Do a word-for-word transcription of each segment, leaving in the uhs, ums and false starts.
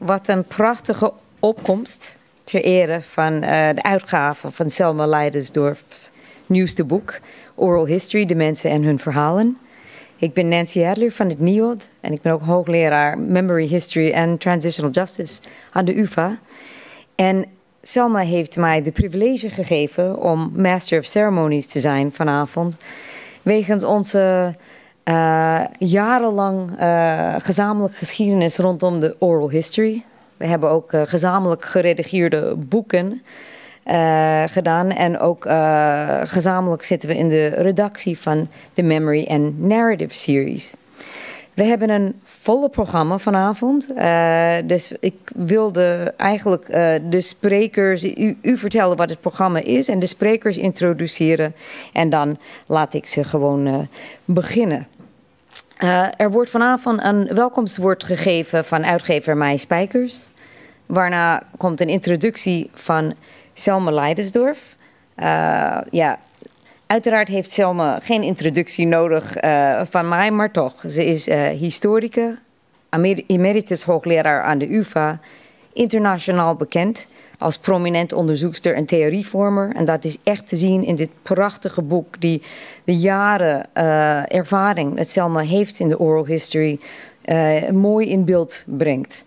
wat een prachtige opkomst ter ere van uh, de uitgave van Selma Leidersdorf's nieuwste boek, Oral History, de mensen en hun verhalen. Ik ben Nancy Adler van het N I O D en ik ben ook hoogleraar Memory History en Transitional Justice aan de U vA. En Selma heeft mij de privilege gegeven om Master of Ceremonies te zijn vanavond, wegens onze uh, jarenlang uh, gezamenlijke geschiedenis rondom de oral history. We hebben ook uh, gezamenlijk geredigeerde boeken uh, gedaan en ook uh, gezamenlijk zitten we in de redactie van de Memory and Narrative Series. We hebben een volle programma vanavond, uh, dus ik wilde eigenlijk uh, de sprekers, u, u vertellen wat het programma is en de sprekers introduceren en dan laat ik ze gewoon uh, beginnen. Uh, er wordt vanavond een welkomstwoord gegeven van uitgever Mei Spijkers, waarna komt een introductie van Selma Leidersdorf. Uh, ja, uiteraard heeft Selma geen introductie nodig uh, van mij, maar toch. Ze is uh, historica, emeritus hoogleraar aan de U vA, internationaal bekend als prominent onderzoekster en theorievormer. En dat is echt te zien in dit prachtige boek die de jaren uh, ervaring dat Selma heeft in de oral history uh, mooi in beeld brengt.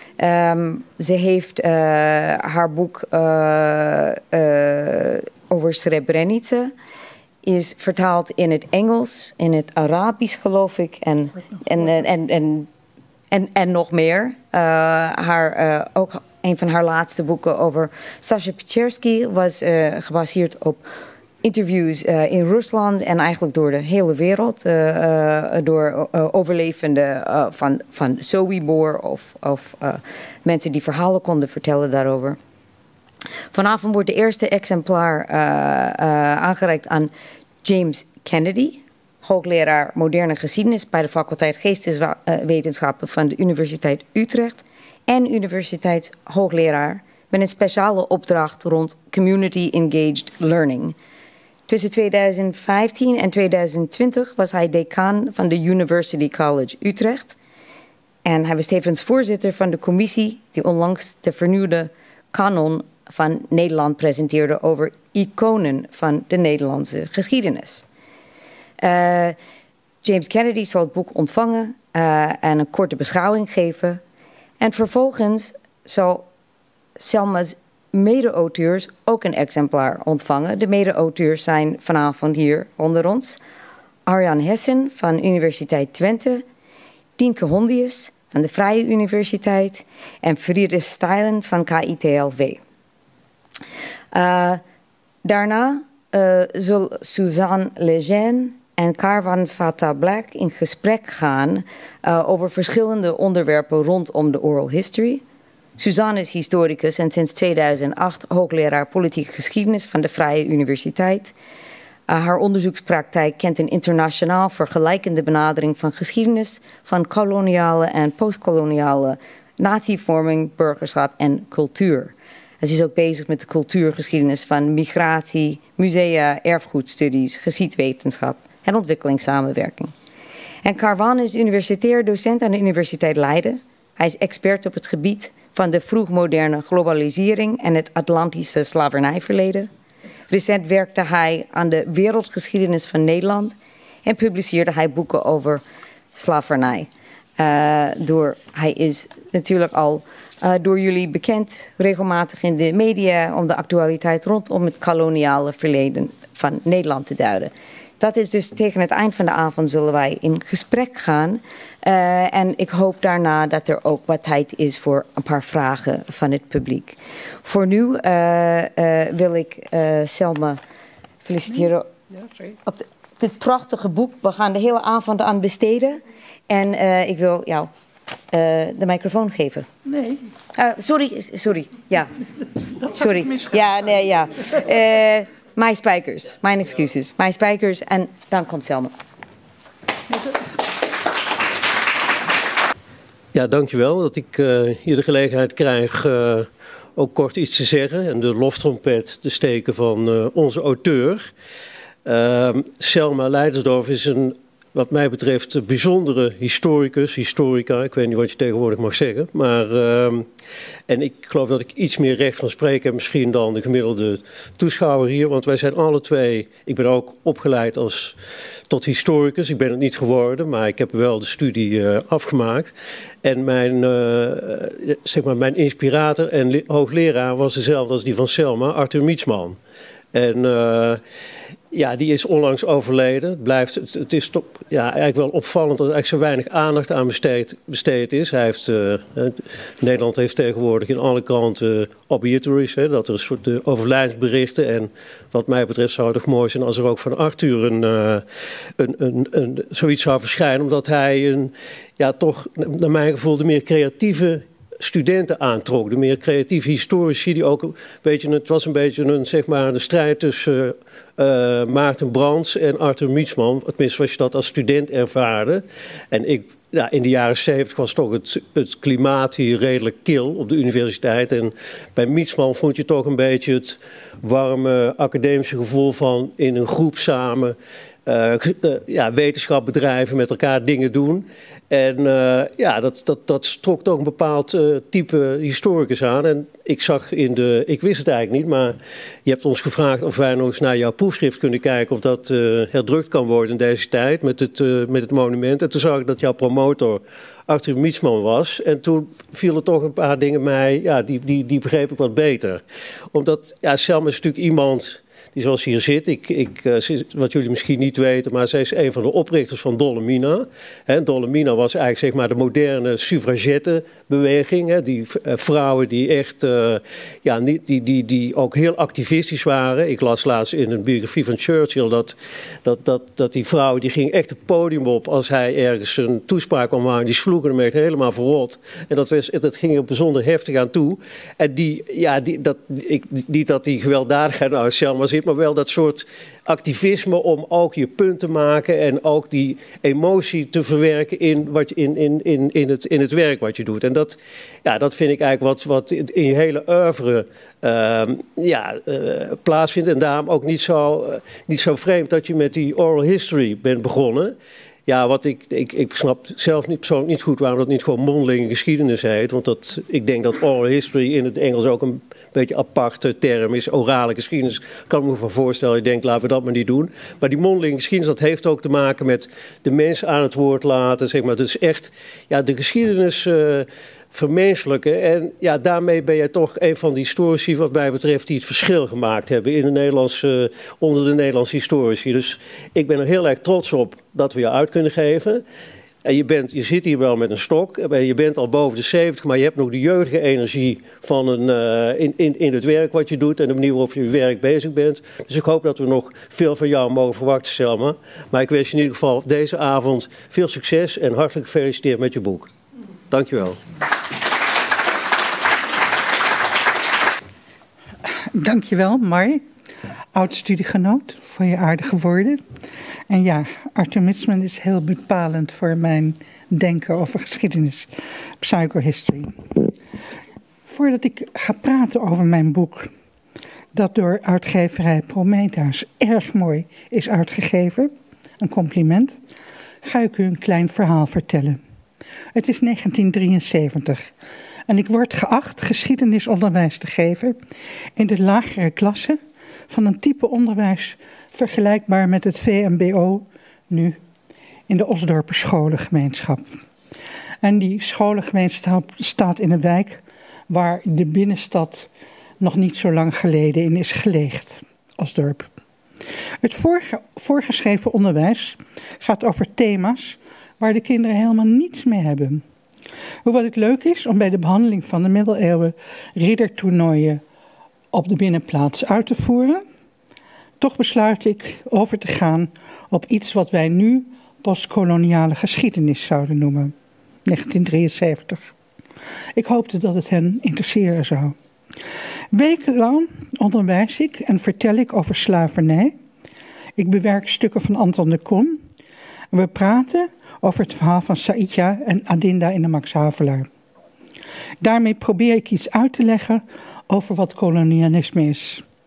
Um, ze heeft uh, haar boek uh, uh, over Srebrenica is vertaald in het Engels, in het Arabisch geloof ik en, en, en, en, en, en, en nog meer. Uh, haar, uh, ook een van haar laatste boeken over Sasha Pechersky was uh, gebaseerd op interviews uh, in Rusland en eigenlijk door de hele wereld. Uh, uh, door uh, overlevenden uh, van, van Sobibor of, of uh, mensen die verhalen konden vertellen daarover. Vanavond wordt de eerste exemplaar uh, uh, aangereikt aan James Kennedy, hoogleraar moderne geschiedenis bij de faculteit Geesteswetenschappen van de Universiteit Utrecht en universiteitshoogleraar met een speciale opdracht rond Community Engaged Learning. Tussen tweeduizend vijftien en tweeduizend twintig was hij decaan van de University College Utrecht en hij was tevens voorzitter van de commissie die onlangs de vernieuwde kanon van Nederland presenteerde over iconen van de Nederlandse geschiedenis. Uh, James Kennedy zal het boek ontvangen uh, en een korte beschouwing geven. En vervolgens zal Selma's mede-auteurs ook een exemplaar ontvangen. De mede-auteurs zijn vanavond hier onder ons. Arjan Hessen van Universiteit Twente, Dienke Hondius van de Vrije Universiteit en Friede Stijlen van K I T L V. Uh, daarna uh, zullen Suzanne Lejeune en Karwan Fatah Black in gesprek gaan uh, over verschillende onderwerpen rondom de oral history. Suzanne is historicus en sinds tweeduizend acht hoogleraar politieke geschiedenis van de Vrije Universiteit. Uh, haar onderzoekspraktijk kent een internationaal vergelijkende benadering van geschiedenis van koloniale en postkoloniale natievorming, burgerschap en cultuur. Ze is ook bezig met de cultuurgeschiedenis van migratie, musea, erfgoedstudies, geschiedwetenschap en ontwikkelingssamenwerking. En Karwan is universitair docent aan de Universiteit Leiden. Hij is expert op het gebied van de vroegmoderne globalisering en het Atlantische slavernijverleden. Recent werkte hij aan de wereldgeschiedenis van Nederland en publiceerde hij boeken over slavernij. Uh, door, hij is natuurlijk al uh, door jullie bekend, regelmatig in de media, om de actualiteit rondom het koloniale verleden van Nederland te duiden. Dat is dus tegen het eind van de avond zullen wij in gesprek gaan. Uh, en ik hoop daarna dat er ook wat tijd is voor een paar vragen van het publiek. Voor nu uh, uh, wil ik uh, Selma feliciteren op de, dit prachtige boek. We gaan de hele avond aan besteden. En uh, ik wil jou uh, de microfoon geven. Nee. Uh, sorry, sorry. Ja. Dat sorry. Ja, nee, ja. Uh, Mei Spijkers. Mijn excuses. Mei Spijkers en dan komt Selma. Ja, dankjewel dat ik uh, hier de gelegenheid krijg uh, ook kort iets te zeggen en de loftrompet te steken van uh, onze auteur. Uh, Selma Leidersdorf is een wat mij betreft een bijzondere historicus, historica. Ik weet niet wat je tegenwoordig mag zeggen. Maar, uh, en ik geloof dat ik iets meer recht van spreken heb misschien dan de gemiddelde toeschouwer hier. Want wij zijn alle twee, ik ben ook opgeleid als, tot historicus. Ik ben het niet geworden, maar ik heb wel de studie uh, afgemaakt. En mijn, uh, zeg maar, mijn inspirator en hoogleraar was dezelfde als die van Selma, Arthur Mietsman. En uh, ja, die is onlangs overleden. Het, blijft, het, het is toch ja, eigenlijk wel opvallend dat er eigenlijk zo weinig aandacht aan besteed, besteed is. Hij heeft, uh, Nederland heeft tegenwoordig in alle kranten obituaries, hè, dat er een soort uh, overlijdensberichten. En wat mij betreft zou het toch mooi zijn als er ook van Arthur een, uh, een, een, een, zoiets zou verschijnen. Omdat hij een, ja, toch naar mijn gevoel de meer creatieve studenten aantrok, de meer creatieve historici die ook een beetje, het was een beetje een, zeg maar, de strijd tussen uh, Maarten Brands en Arthur Mietsman, tenminste zoals je dat als student ervaarde. En ik, ja, in de jaren zeventig was toch het, het klimaat hier redelijk kil op de universiteit en bij Mietsman vond je toch een beetje het warme academische gevoel van in een groep samen Uh, uh, ja, wetenschap bedrijven, met elkaar dingen doen. En uh, ja, dat, dat, dat trok toch een bepaald uh, type historicus aan. En ik zag in de, ik wist het eigenlijk niet, maar je hebt ons gevraagd of wij nog eens naar jouw proefschrift kunnen kijken of dat uh, herdrukt kan worden in deze tijd met het, uh, met het monument. En toen zag ik dat jouw promotor Arthur Mietsman was. En toen vielen toch een paar dingen mij, ja, die, die, die begreep ik wat beter. Omdat, ja, Selma is natuurlijk iemand die zoals hier zit, ik, ik, wat jullie misschien niet weten, maar zij is een van de oprichters van Dollemina. He, Dollemina was eigenlijk zeg maar de moderne suffragettenbeweging. He, die uh, vrouwen die echt, uh, ja, niet, die, die, die ook heel activistisch waren. Ik las laatst in een biografie van Churchill dat, dat, dat, dat die vrouwen, die gingen echt het podium op als hij ergens een toespraak kwam maken. Die sloegen hem echt helemaal verrot. En dat, was, dat ging er bijzonder heftig aan toe. En die, ja, die, dat, ik, niet dat die gewelddadigheid nou Selma zit, maar wel dat soort activisme om ook je punt te maken en ook die emotie te verwerken in, wat je, in, in, in, in, het, in het werk wat je doet. En dat, ja, dat vind ik eigenlijk wat, wat in je hele oeuvre uh, ja, uh, plaatsvindt. En daarom ook niet zo, uh, niet zo vreemd dat je met die oral history bent begonnen. Ja, wat ik, ik, ik snap zelf niet, persoonlijk niet goed waarom dat niet gewoon mondelinge geschiedenis heet. Want dat, ik denk dat oral history in het Engels ook een beetje aparte term is. Orale geschiedenis, ik kan me van voorstellen. Ik denk, laten we dat maar niet doen. Maar die mondelinge geschiedenis, dat heeft ook te maken met de mensen aan het woord laten. Zeg maar. Dus echt, ja, de geschiedenis Uh, vermenselijken. En ja, daarmee ben jij toch een van die historici wat mij betreft die het verschil gemaakt hebben in de Nederlandse, onder de Nederlandse historici. Dus ik ben er heel erg trots op dat we je uit kunnen geven. En je, bent, je zit hier wel met een stok, je bent al boven de zeventig, maar je hebt nog de jeugdige energie van een, uh, in, in, in het werk wat je doet en de manier waarop je je werk bezig bent. Dus ik hoop dat we nog veel van jou mogen verwachten, Selma. Maar ik wens je in ieder geval deze avond veel succes en hartelijk gefeliciteerd met je boek. Dankjewel. Dankjewel, Mar. Oud-studiegenoot, voor je aardige woorden. En ja, Arthur Mietsman is heel bepalend voor mijn denken over geschiedenis, psychohistory. Voordat ik ga praten over mijn boek, dat door uitgeverij Prometheus erg mooi is uitgegeven, een compliment, ga ik u een klein verhaal vertellen. Het is negentien drieënzeventig en ik word geacht geschiedenisonderwijs te geven in de lagere klasse van een type onderwijs vergelijkbaar met het V M B O nu in de Osdorper scholengemeenschap. En die scholengemeenschap staat in een wijk waar de binnenstad nog niet zo lang geleden in is gelegd, Osdorp. Het voorge- voorgeschreven onderwijs gaat over thema's waar de kinderen helemaal niets mee hebben. Hoewel het leuk is om bij de behandeling van de middeleeuwen riddertoernooien op de binnenplaats uit te voeren, toch besluit ik over te gaan op iets wat wij nu postkoloniale geschiedenis zouden noemen, negentien drieënzeventig. Ik hoopte dat het hen interesseren zou. Wekenlang onderwijs ik en vertel ik over slavernij. Ik bewerk stukken van Anton de Kom. We praten over het verhaal van Saïdja en Adinda in de Max Havelaar. Daarmee probeer ik iets uit te leggen over wat kolonialisme is.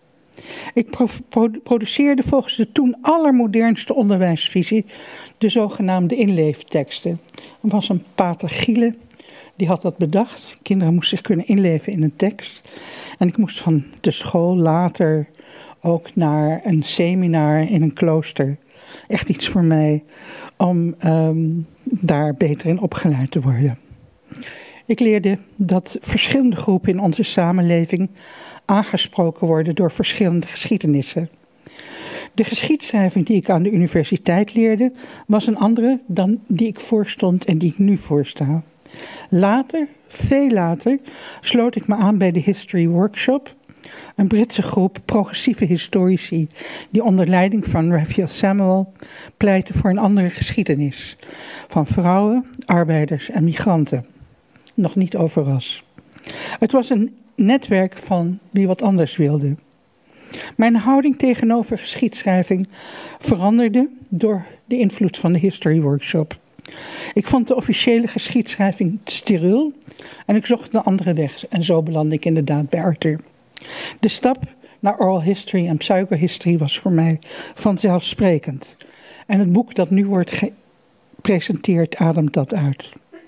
Ik pro produceerde volgens de toen allermodernste onderwijsvisie de zogenaamde inleefteksten. Er was een pater Giele, die had dat bedacht. Kinderen moesten zich kunnen inleven in een tekst. En ik moest van de school later ook naar een seminar in een klooster. Echt iets voor mij om um, daar beter in opgeleid te worden. Ik leerde dat verschillende groepen in onze samenleving aangesproken worden door verschillende geschiedenissen. De geschiedschrijving die ik aan de universiteit leerde was een andere dan die ik voorstond en die ik nu voorsta. Later, veel later, sloot ik me aan bij de History Workshop, een Britse groep progressieve historici die onder leiding van Raphael Samuel pleiten voor een andere geschiedenis van vrouwen, arbeiders en migranten. Nog niet over ras. Het was een netwerk van wie wat anders wilde. Mijn houding tegenover geschiedschrijving veranderde door de invloed van de History Workshop. Ik vond de officiële geschiedschrijving steriel en ik zocht een andere weg en zo belandde ik inderdaad bij Arthur. De stap naar oral history en psychohistory was voor mij vanzelfsprekend. En het boek dat nu wordt gepresenteerd ademt dat uit.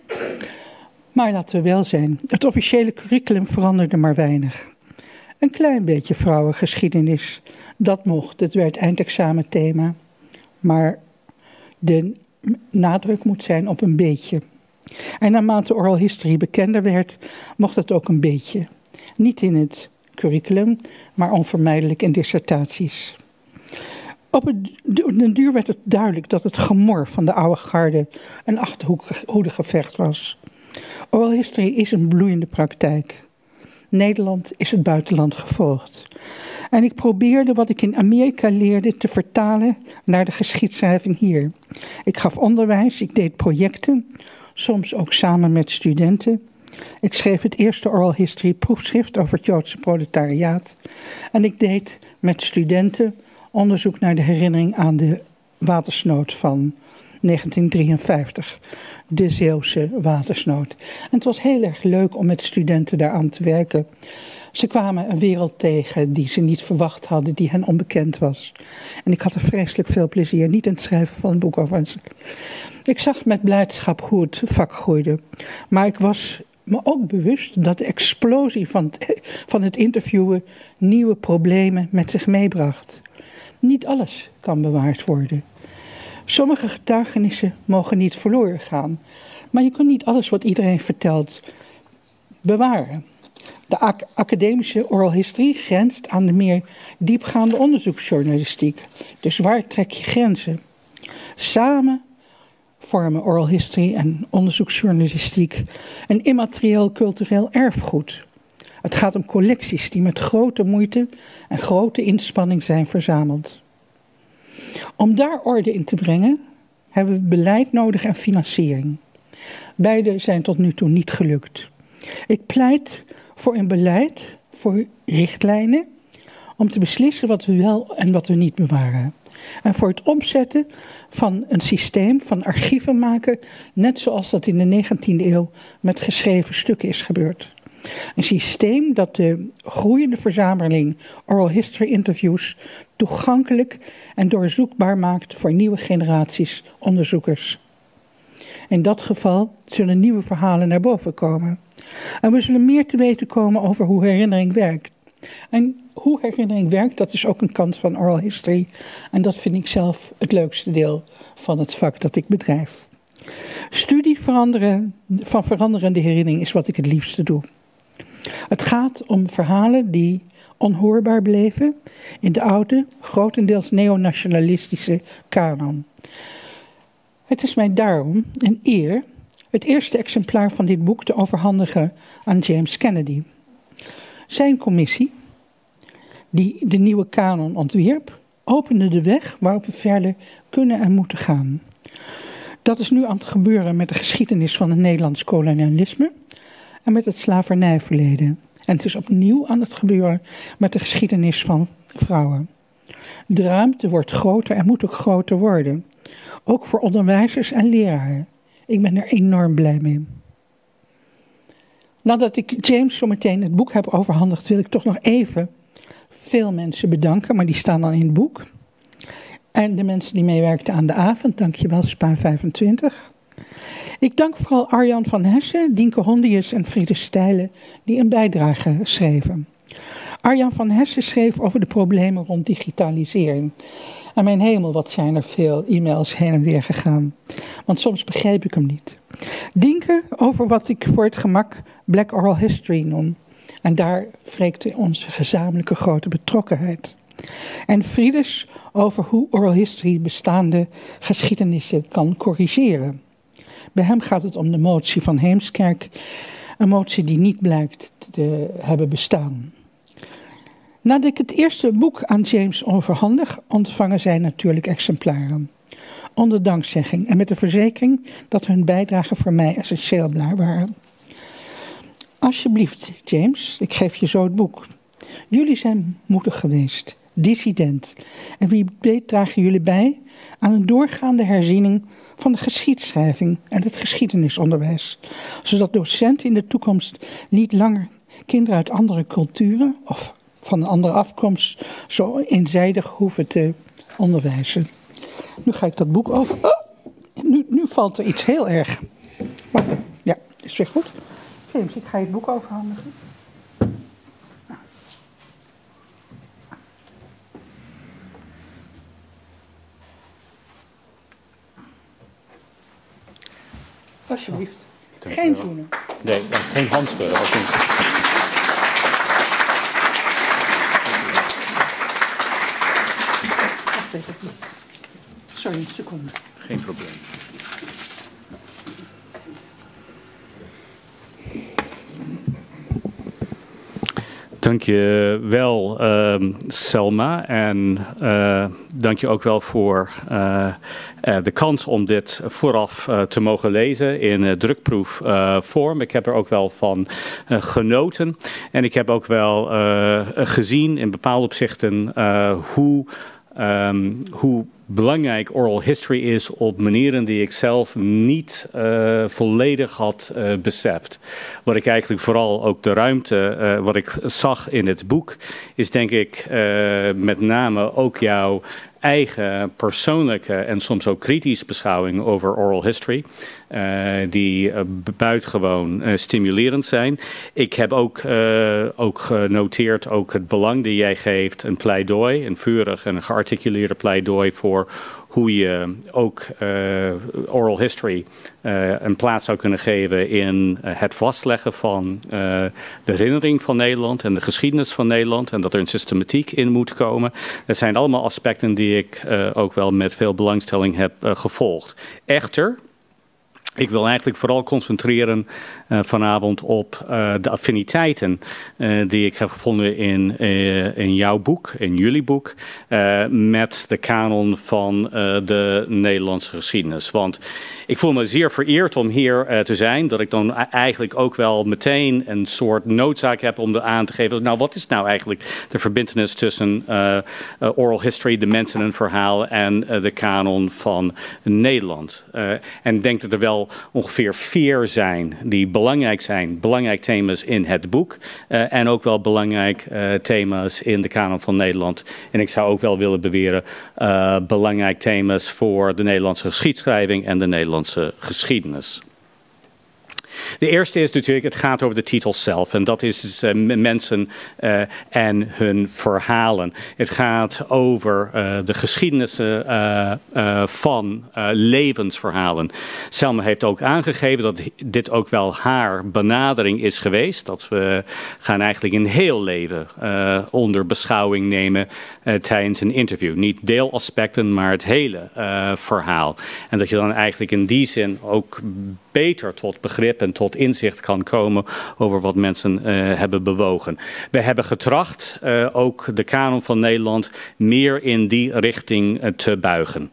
Maar laten we wel zijn, het officiële curriculum veranderde maar weinig. Een klein beetje vrouwengeschiedenis, dat mocht, het werd eindexamenthema. Maar de nadruk moet zijn op een beetje. En naarmate oral history bekender werd, mocht het ook een beetje. Niet in het curriculum, maar onvermijdelijk in dissertaties. Op den duur werd het duidelijk dat het gemor van de oude garde een achterhoedegevecht was. Oral history is een bloeiende praktijk. Nederland is het buitenland gevolgd. En ik probeerde wat ik in Amerika leerde te vertalen naar de geschiedschrijving hier. Ik gaf onderwijs, ik deed projecten, soms ook samen met studenten. Ik schreef het eerste oral history proefschrift over het Joodse proletariaat. En ik deed met studenten onderzoek naar de herinnering aan de watersnood van negentien drieënvijftig. De Zeeuwse watersnood. En het was heel erg leuk om met studenten daaraan te werken. Ze kwamen een wereld tegen die ze niet verwacht hadden, die hen onbekend was. En ik had er vreselijk veel plezier, niet in het schrijven van het boek over. Ik zag met blijdschap hoe het vak groeide. Maar ik was me ook bewust dat de explosie van het, van het interviewen nieuwe problemen met zich meebracht. Niet alles kan bewaard worden. Sommige getuigenissen mogen niet verloren gaan. Maar je kunt niet alles wat iedereen vertelt bewaren. De ac academische oral history grenst aan de meer diepgaande onderzoeksjournalistiek. Dus waar trek je grenzen? Samen vormen oral history en onderzoeksjournalistiek een immaterieel cultureel erfgoed. Het gaat om collecties die met grote moeite en grote inspanning zijn verzameld. Om daar orde in te brengen hebben we beleid nodig en financiering. Beide zijn tot nu toe niet gelukt. Ik pleit voor een beleid, voor richtlijnen, om te beslissen wat we wel en wat we niet bewaren. En voor het opzetten van een systeem van archieven maken, net zoals dat in de negentiende eeuw met geschreven stukken is gebeurd. Een systeem dat de groeiende verzameling oral history interviews toegankelijk en doorzoekbaar maakt voor nieuwe generaties onderzoekers. In dat geval zullen nieuwe verhalen naar boven komen. En we zullen meer te weten komen over hoe herinnering werkt. En hoe herinnering werkt, dat is ook een kant van oral history. En dat vind ik zelf het leukste deel van het vak dat ik bedrijf. Studie veranderen, van veranderende herinnering is wat ik het liefste doe. Het gaat om verhalen die onhoorbaar bleven in de oude, grotendeels neonationalistische kanon. Het is mij daarom een eer het eerste exemplaar van dit boek te overhandigen aan James Kennedy. Zijn commissie, die de nieuwe kanon ontwierp, opende de weg waarop we verder kunnen en moeten gaan. Dat is nu aan het gebeuren met de geschiedenis van het Nederlands kolonialisme en met het slavernijverleden. En het is opnieuw aan het gebeuren met de geschiedenis van vrouwen. De ruimte wordt groter en moet ook groter worden. Ook voor onderwijzers en leraren. Ik ben er enorm blij mee. Nadat ik James zometeen het boek heb overhandigd, wil ik toch nog even veel mensen bedanken, maar die staan dan in het boek. En de mensen die meewerkten aan de avond, dankjewel Spa vijfentwintig. Ik dank vooral Arjan van Hessen, Dienke Hondius en Friede Stijlen die een bijdrage schreven. Arjan van Hessen schreef over de problemen rond digitalisering. En mijn hemel, wat zijn er veel e-mails heen en weer gegaan. Want soms begreep ik hem niet. Dienke over wat ik voor het gemak Black Oral History noem. En daar wreekte onze gezamenlijke grote betrokkenheid. En Friedes over hoe oral history bestaande geschiedenissen kan corrigeren. Bij hem gaat het om de motie van Heemskerk. Een motie die niet blijkt te hebben bestaan. Nadat ik het eerste boek aan James overhandig, ontvangen zij natuurlijk exemplaren. Onder dankzegging en met de verzekering dat hun bijdrage voor mij essentieel waren. Alsjeblieft, James, ik geef je zo het boek. Jullie zijn moedig geweest, dissident. En wie weet dragen jullie bij aan een doorgaande herziening van de geschiedschrijving en het geschiedenisonderwijs. Zodat docenten in de toekomst niet langer kinderen uit andere culturen of van een andere afkomst zo eenzijdig hoeven te onderwijzen. Nu ga ik dat boek over... Oh, nu, nu valt er iets heel erg. Wacht even. Ja, is weer goed. James, ik ga je het boek overhandigen. Alsjeblieft. Geen zoenen. Nee, geen handschudden. Ook niet. Sorry, een seconde. Geen probleem. Dank je wel, uh, Selma. En uh, dank je ook wel voor uh, uh, de kans om dit vooraf uh, te mogen lezen in uh, drukproefvorm. Uh, ik heb er ook wel van uh, genoten. En ik heb ook wel uh, gezien in bepaalde opzichten uh, hoe, um, hoe belangrijk oral history is op manieren die ik zelf niet uh, volledig had uh, beseft. Wat ik eigenlijk vooral ook de ruimte, uh, wat ik zag in het boek, is denk ik uh, met name ook jouw eigen persoonlijke en soms ook kritisch beschouwing over oral history. Uh, die uh, buitengewoon uh, stimulerend zijn. Ik heb ook, uh, ook genoteerd ook het belang die jij geeft, een pleidooi, een vurig en een gearticuleerde pleidooi voor hoe je ook uh, oral history uh, een plaats zou kunnen geven in uh, het vastleggen van uh, de herinnering van Nederland en de geschiedenis van Nederland en dat er een systematiek in moet komen. Dat zijn allemaal aspecten die ik uh, ook wel met veel belangstelling heb uh, gevolgd. Echter, ik wil eigenlijk vooral concentreren uh, vanavond op uh, de affiniteiten uh, die ik heb gevonden in, uh, in jouw boek, in jullie boek, uh, met de kanon van uh, de Nederlandse geschiedenis. Want ik voel me zeer vereerd om hier uh, te zijn, dat ik dan eigenlijk ook wel meteen een soort noodzaak heb om aan te geven, nou wat is nou eigenlijk de verbintenis tussen uh, uh, oral history, de mensen en verhaal en uh, de kanon van Nederland. Uh, en ik denk dat er wel ongeveer vier zijn die belangrijk zijn, belangrijk thema's in het boek uh, en ook wel belangrijk uh, thema's in de kanon van Nederland. En ik zou ook wel willen beweren uh, belangrijk thema's voor de Nederlandse geschiedschrijving en de Nederlandse geschiedenis. De eerste is natuurlijk, het gaat over de titel zelf. En dat is dus, uh, mensen uh, en hun verhalen. Het gaat over uh, de geschiedenissen uh, uh, van uh, levensverhalen. Selma heeft ook aangegeven dat dit ook wel haar benadering is geweest. Dat we gaan eigenlijk een heel leven uh, onder beschouwing nemen uh, tijdens een interview. Niet deelaspecten, maar het hele uh, verhaal. En dat je dan eigenlijk in die zin ook beter tot begrip en tot inzicht kan komen over wat mensen uh, hebben bewogen. We hebben getracht uh, ook de kanon van Nederland meer in die richting uh, te buigen.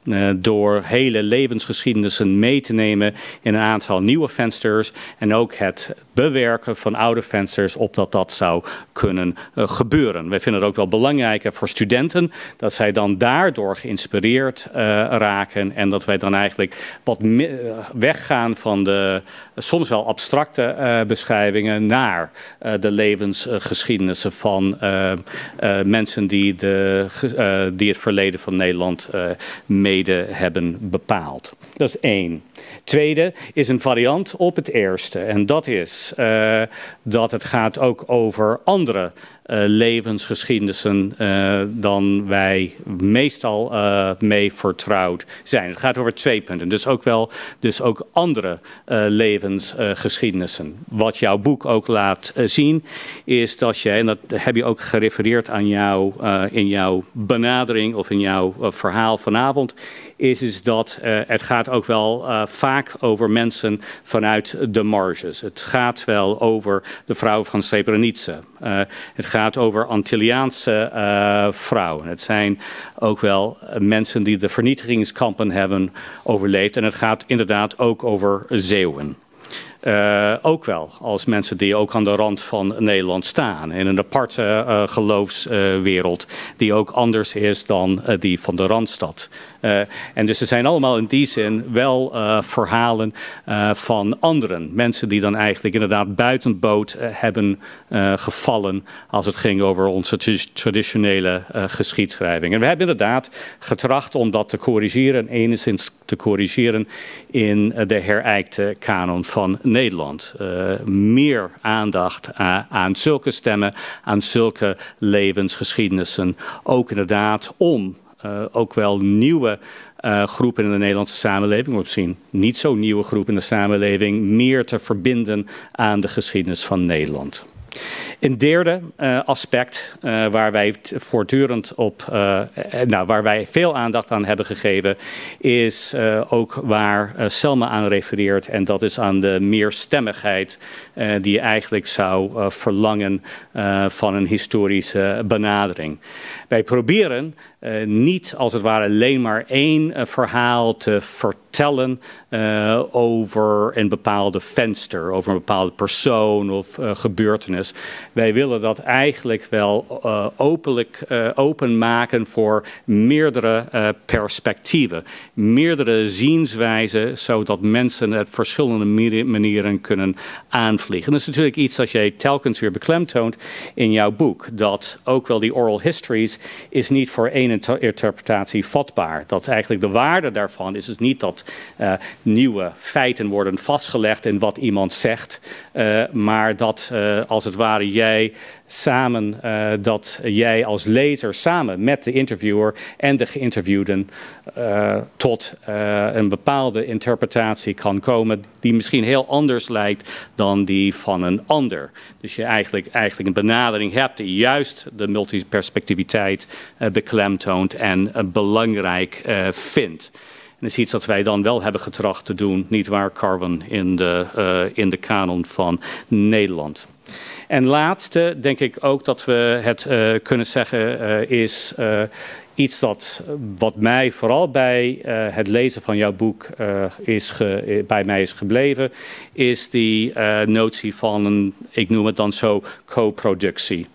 Uh, door hele levensgeschiedenissen mee te nemen in een aantal nieuwe vensters. En ook het bewerken van oude vensters opdat dat zou kunnen uh, gebeuren. Wij vinden het ook wel belangrijk voor studenten dat zij dan daardoor geïnspireerd uh, raken. En dat wij dan eigenlijk wat weggaan van de soms wel abstracte uh, beschrijvingen naar uh, de levensgeschiedenissen van uh, uh, mensen die, de, uh, die het verleden van Nederland uh, mede hebben bepaald. Dat is één. Tweede is een variant op het eerste. En dat is uh, dat het gaat ook over andere Uh, levensgeschiedenissen uh, dan wij meestal uh, mee vertrouwd zijn. Het gaat over twee punten. Dus ook wel dus ook andere uh, levensgeschiedenissen. Uh, Wat jouw boek ook laat uh, zien is dat je, en dat heb je ook gerefereerd aan jou uh, in jouw benadering of in jouw uh, verhaal vanavond, is, is dat uh, het gaat ook wel uh, vaak over mensen vanuit de marges. Het gaat wel over de vrouw van Srebrenica. Uh, het gaat over Antilliaanse uh, vrouwen. Het zijn ook wel mensen die de vernietigingskampen hebben overleefd. En het gaat inderdaad ook over Zeeuwen. Uh, ook wel als mensen die ook aan de rand van Nederland staan. In een aparte uh, geloofswereld uh, die ook anders is dan uh, die van de Randstad. Uh, en dus er zijn allemaal in die zin wel uh, verhalen uh, van anderen. Mensen die dan eigenlijk inderdaad buiten boot uh, hebben uh, gevallen als het ging over onze traditionele uh, geschiedschrijving. En we hebben inderdaad getracht om dat te corrigeren. Enigszins te corrigeren in uh, de herijkte kanon van Nederland. Uh, meer aandacht uh, aan zulke stemmen, aan zulke levensgeschiedenissen. Ook inderdaad om uh, ook wel nieuwe uh, groepen in de Nederlandse samenleving, of misschien niet zo nieuwe groepen in de samenleving, meer te verbinden aan de geschiedenis van Nederland. Een derde uh, aspect uh, waar wij voortdurend op, uh, nou, waar wij veel aandacht aan hebben gegeven, is uh, ook waar uh, Selma aan refereert. En dat is aan de meerstemmigheid uh, die je eigenlijk zou uh, verlangen uh, van een historische benadering. Wij proberen uh, niet als het ware alleen maar één uh, verhaal te vertellen uh, over een bepaalde venster, over een bepaalde persoon of uh, gebeurtenis. Wij willen dat eigenlijk wel uh, openlijk uh, openmaken voor meerdere uh, perspectieven, meerdere zienswijzen, zodat mensen het verschillende manieren kunnen aanvliegen. Dat is natuurlijk iets dat jij telkens weer beklemtoont in jouw boek, dat ook wel die oral histories is niet voor één inter interpretatie vatbaar. Dat eigenlijk de waarde daarvan is dus niet dat uh, nieuwe feiten worden vastgelegd in wat iemand zegt, uh, maar dat uh, als het ware jij samen, uh, dat jij als lezer samen met de interviewer en de geïnterviewden uh, tot uh, een bepaalde interpretatie kan komen die misschien heel anders lijkt dan die van een ander. Dus je eigenlijk, eigenlijk een benadering hebt die juist de multiperspectiviteit uh, beklemtoont en uh, belangrijk uh, vindt. En dat is iets dat wij dan wel hebben getracht te doen, niet waar, Carwin, in de, uh, in de kanon van Nederland. En laatste denk ik ook dat we het uh, kunnen zeggen uh, is uh, iets dat wat mij vooral bij uh, het lezen van jouw boek uh, is ge, bij mij is gebleven, is die uh, notie van een, ik noem het dan zo, co-productie.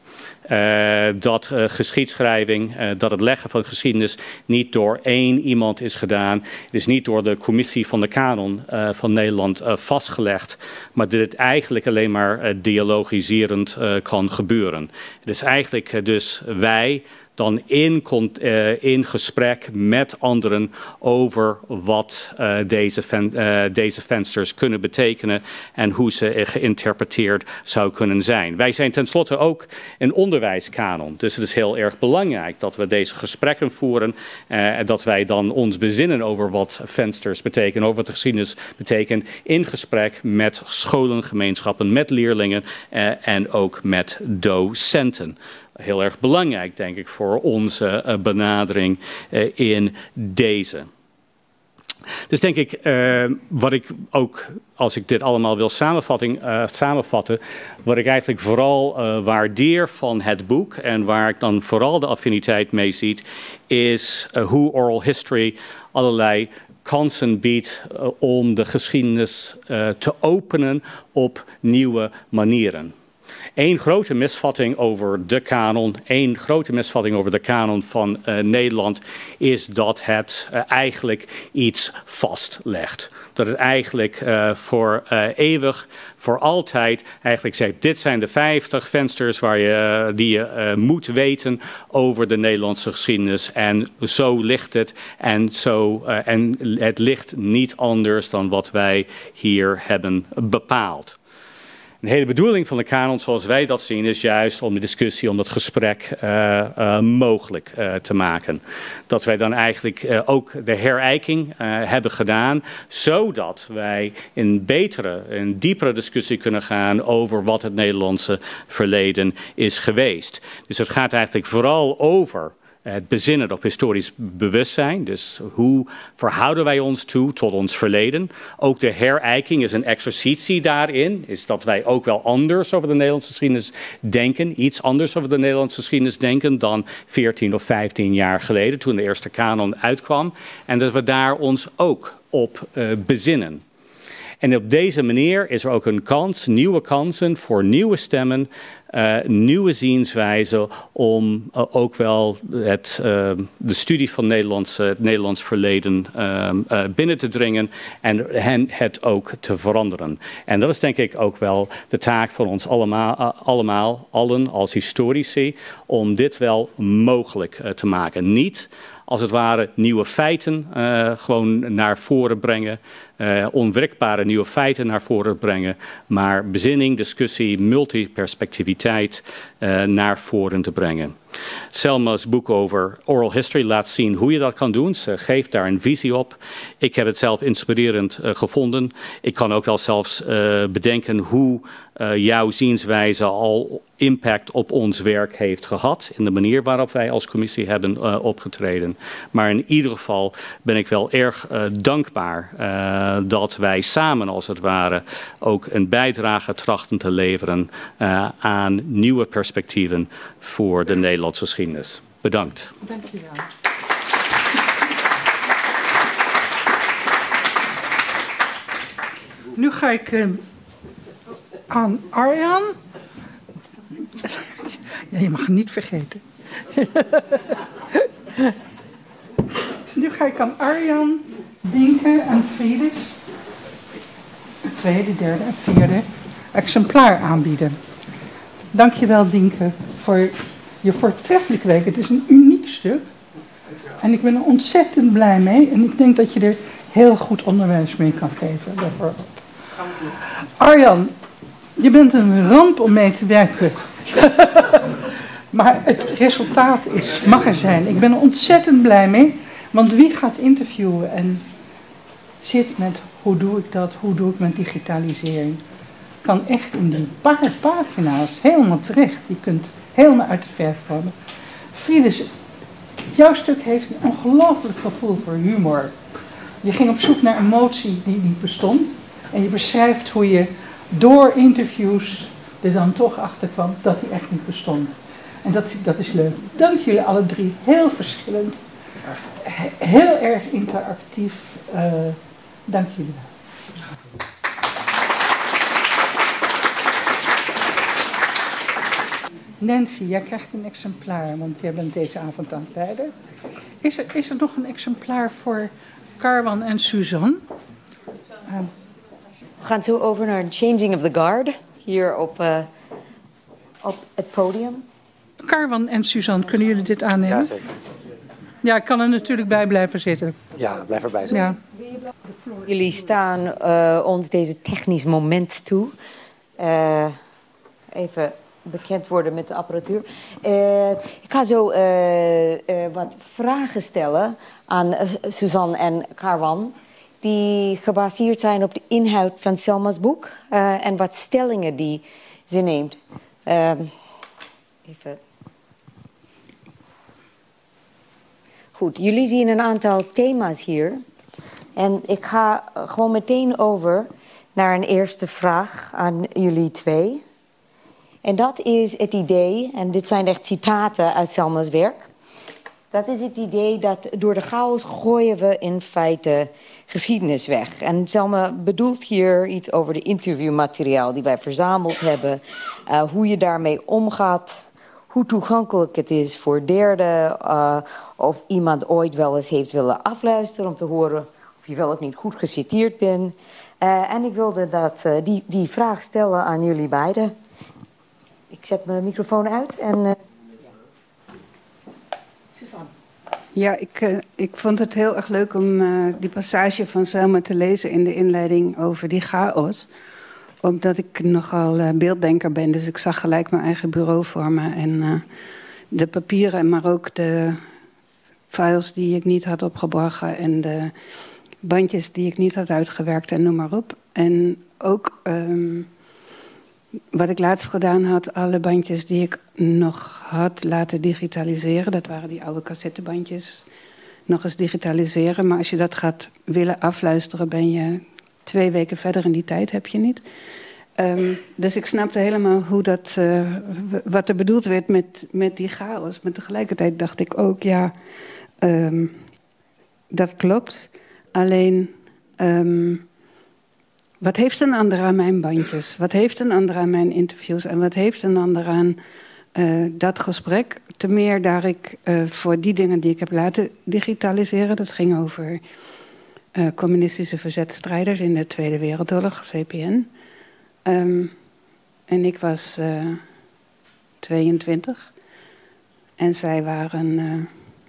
Uh, dat uh, geschiedschrijving, uh, dat het leggen van geschiedenis niet door één iemand is gedaan. Het is niet door de commissie van de kanon uh, van Nederland uh, vastgelegd. Maar dat het eigenlijk alleen maar uh, dialogiserend uh, kan gebeuren. Het is eigenlijk uh, dus wij dan in, uh, in gesprek met anderen over wat uh, deze, ven, uh, deze vensters kunnen betekenen en hoe ze uh, geïnterpreteerd zou kunnen zijn. Wij zijn tenslotte ook een onderwijskanon, dus het is heel erg belangrijk dat we deze gesprekken voeren uh, en dat wij dan ons bezinnen over wat vensters betekenen, over wat de geschiedenis betekent, in gesprek met scholen, gemeenschappen, met leerlingen uh, en ook met docenten. Heel erg belangrijk, denk ik, voor onze uh, benadering uh, in deze. Dus denk ik, uh, wat ik ook, als ik dit allemaal wil samenvatting, uh, samenvatten, wat ik eigenlijk vooral uh, waardeer van het boek en waar ik dan vooral de affiniteit mee zie, is uh, hoe oral history allerlei kansen biedt uh, om de geschiedenis uh, te openen op nieuwe manieren. Eén grote misvatting over de kanon, één grote misvatting over de kanon van uh, Nederland is dat het uh, eigenlijk iets vastlegt. Dat het eigenlijk uh, voor uh, eeuwig, voor altijd eigenlijk zegt, dit zijn de vijftig vensters waar je, uh, die je uh, moet weten over de Nederlandse geschiedenis. En zo ligt het en, zo, uh, en het ligt niet anders dan wat wij hier hebben bepaald. De hele bedoeling van de kanon, zoals wij dat zien, is juist om de discussie, om dat gesprek uh, uh, mogelijk uh, te maken. Dat wij dan eigenlijk uh, ook de herijking uh, hebben gedaan, zodat wij in betere, in diepere discussie kunnen gaan over wat het Nederlandse verleden is geweest. Dus het gaat eigenlijk vooral over het bezinnen op historisch bewustzijn. Dus hoe verhouden wij ons toe tot ons verleden? Ook de herijking is een exercitie daarin. Is dat wij ook wel anders over de Nederlandse geschiedenis denken. Iets anders over de Nederlandse geschiedenis denken dan veertien of vijftien jaar geleden. Toen de eerste kanon uitkwam. En dat we daar ons ook op uh, bezinnen. En op deze manier is er ook een kans, nieuwe kansen voor nieuwe stemmen, uh, nieuwe zienswijzen om uh, ook wel het, uh, de studie van Nederlands, uh, het Nederlands verleden uh, uh, binnen te dringen en hen het ook te veranderen. En dat is denk ik ook wel de taak van ons allemaal, uh, allemaal allen als historici, om dit wel mogelijk uh, te maken. Niet als het ware nieuwe feiten uh, gewoon naar voren brengen. Uh, onwrikbare nieuwe feiten naar voren brengen. Maar bezinning, discussie, multiperspectiviteit uh, naar voren te brengen. Selma's boek over oral history laat zien hoe je dat kan doen. Ze geeft daar een visie op. Ik heb het zelf inspirerend uh, gevonden. Ik kan ook wel zelfs uh, bedenken hoe uh, jouw zienswijze al impact op ons werk heeft gehad. In de manier waarop wij als commissie hebben uh, opgetreden. Maar in ieder geval ben ik wel erg uh, dankbaar uh, dat wij samen als het ware ook een bijdrage trachten te leveren uh, aan nieuwe perspectieven voor de Nederlandse geschiedenis. Bedankt. Dank je wel. Nu ga ik uh, aan Arjan. Ja, je mag het niet vergeten. Nu ga ik aan Arjan, Dinke en Friedrich het tweede, derde en vierde exemplaar aanbieden. Dankjewel Dinke voor je voortreffelijke werk. Het is een uniek stuk. En ik ben er ontzettend blij mee. En ik denk dat je er heel goed onderwijs mee kan geven. Bijvoorbeeld. Arjan, je bent een ramp om mee te werken. Maar het resultaat is, mag er zijn. Ik ben er ontzettend blij mee. Want wie gaat interviewen en zit met hoe doe ik dat, hoe doe ik mijn digitalisering, kan echt in die paar pagina's helemaal terecht. Je kunt helemaal uit de verf komen. Friedrich, jouw stuk heeft een ongelooflijk gevoel voor humor. Je ging op zoek naar emotie die niet bestond. En je beschrijft hoe je door interviews er dan toch achter kwam dat die echt niet bestond. En dat, dat is leuk. Dank jullie alle drie. Heel verschillend. Heel erg interactief. Uh, dank jullie wel. Nancy, jij krijgt een exemplaar, want jij bent deze avond aan het leiden. Is er, is er nog een exemplaar voor Carwan en Suzanne? Uh, We gaan zo over naar Changing of the Guard, hier op, uh, op het podium. Carwan en Suzanne, kunnen jullie dit aannemen? Ja, zeker. Ja, ik kan er natuurlijk bij blijven zitten. Ja, blijf erbij zitten. Ja. Jullie staan uh, ons deze technisch moment toe. Uh, even bekend worden met de apparatuur. Uh, ik ga zo uh, uh, wat vragen stellen aan uh, Suzanne en Carwan, die gebaseerd zijn op de inhoud van Selma's boek uh, en wat stellingen die ze neemt. Uh, even. Goed, jullie zien een aantal thema's hier. En ik ga gewoon meteen over naar een eerste vraag aan jullie twee. En dat is het idee, en dit zijn echt citaten uit Selma's werk. Dat is het idee dat door de chaos gooien we in feite geschiedenis weg. En Selma bedoelt hier iets over de interviewmateriaal die wij verzameld hebben. Uh, hoe je daarmee omgaat. Hoe toegankelijk het is voor derden. Uh, of iemand ooit wel eens heeft willen afluisteren om te horen of je wel of niet goed geciteerd bent. Uh, en ik wilde dat, uh, die, die vraag stellen aan jullie beiden. Ik zet mijn microfoon uit en... Uh... Suzanne. Ja, ik, uh, ik vond het heel erg leuk om uh, die passage van Selma te lezen in de inleiding over die chaos. Omdat ik nogal uh, beelddenker ben, dus ik zag gelijk mijn eigen bureau voor me. En uh, de papieren, maar ook de files die ik niet had opgebracht en de bandjes die ik niet had uitgewerkt en noem maar op. En ook... Um, Wat ik laatst gedaan had, alle bandjes die ik nog had laten digitaliseren. Dat waren die oude cassettebandjes. Nog eens digitaliseren. Maar als je dat gaat willen afluisteren, ben je twee weken verder in die tijd, heb je niet. Um, dus ik snapte helemaal hoe dat, uh, wat er bedoeld werd met, met die chaos. Maar tegelijkertijd dacht ik ook, ja, um, dat klopt. Alleen... Um, Wat heeft een ander aan mijn bandjes? Wat heeft een ander aan mijn interviews? En wat heeft een ander aan uh, dat gesprek? Te meer daar ik uh, voor die dingen die ik heb laten digitaliseren... dat ging over uh, communistische verzetstrijders in de Tweede Wereldoorlog, C P N. Um, en ik was uh, tweeëntwintig. En zij waren uh,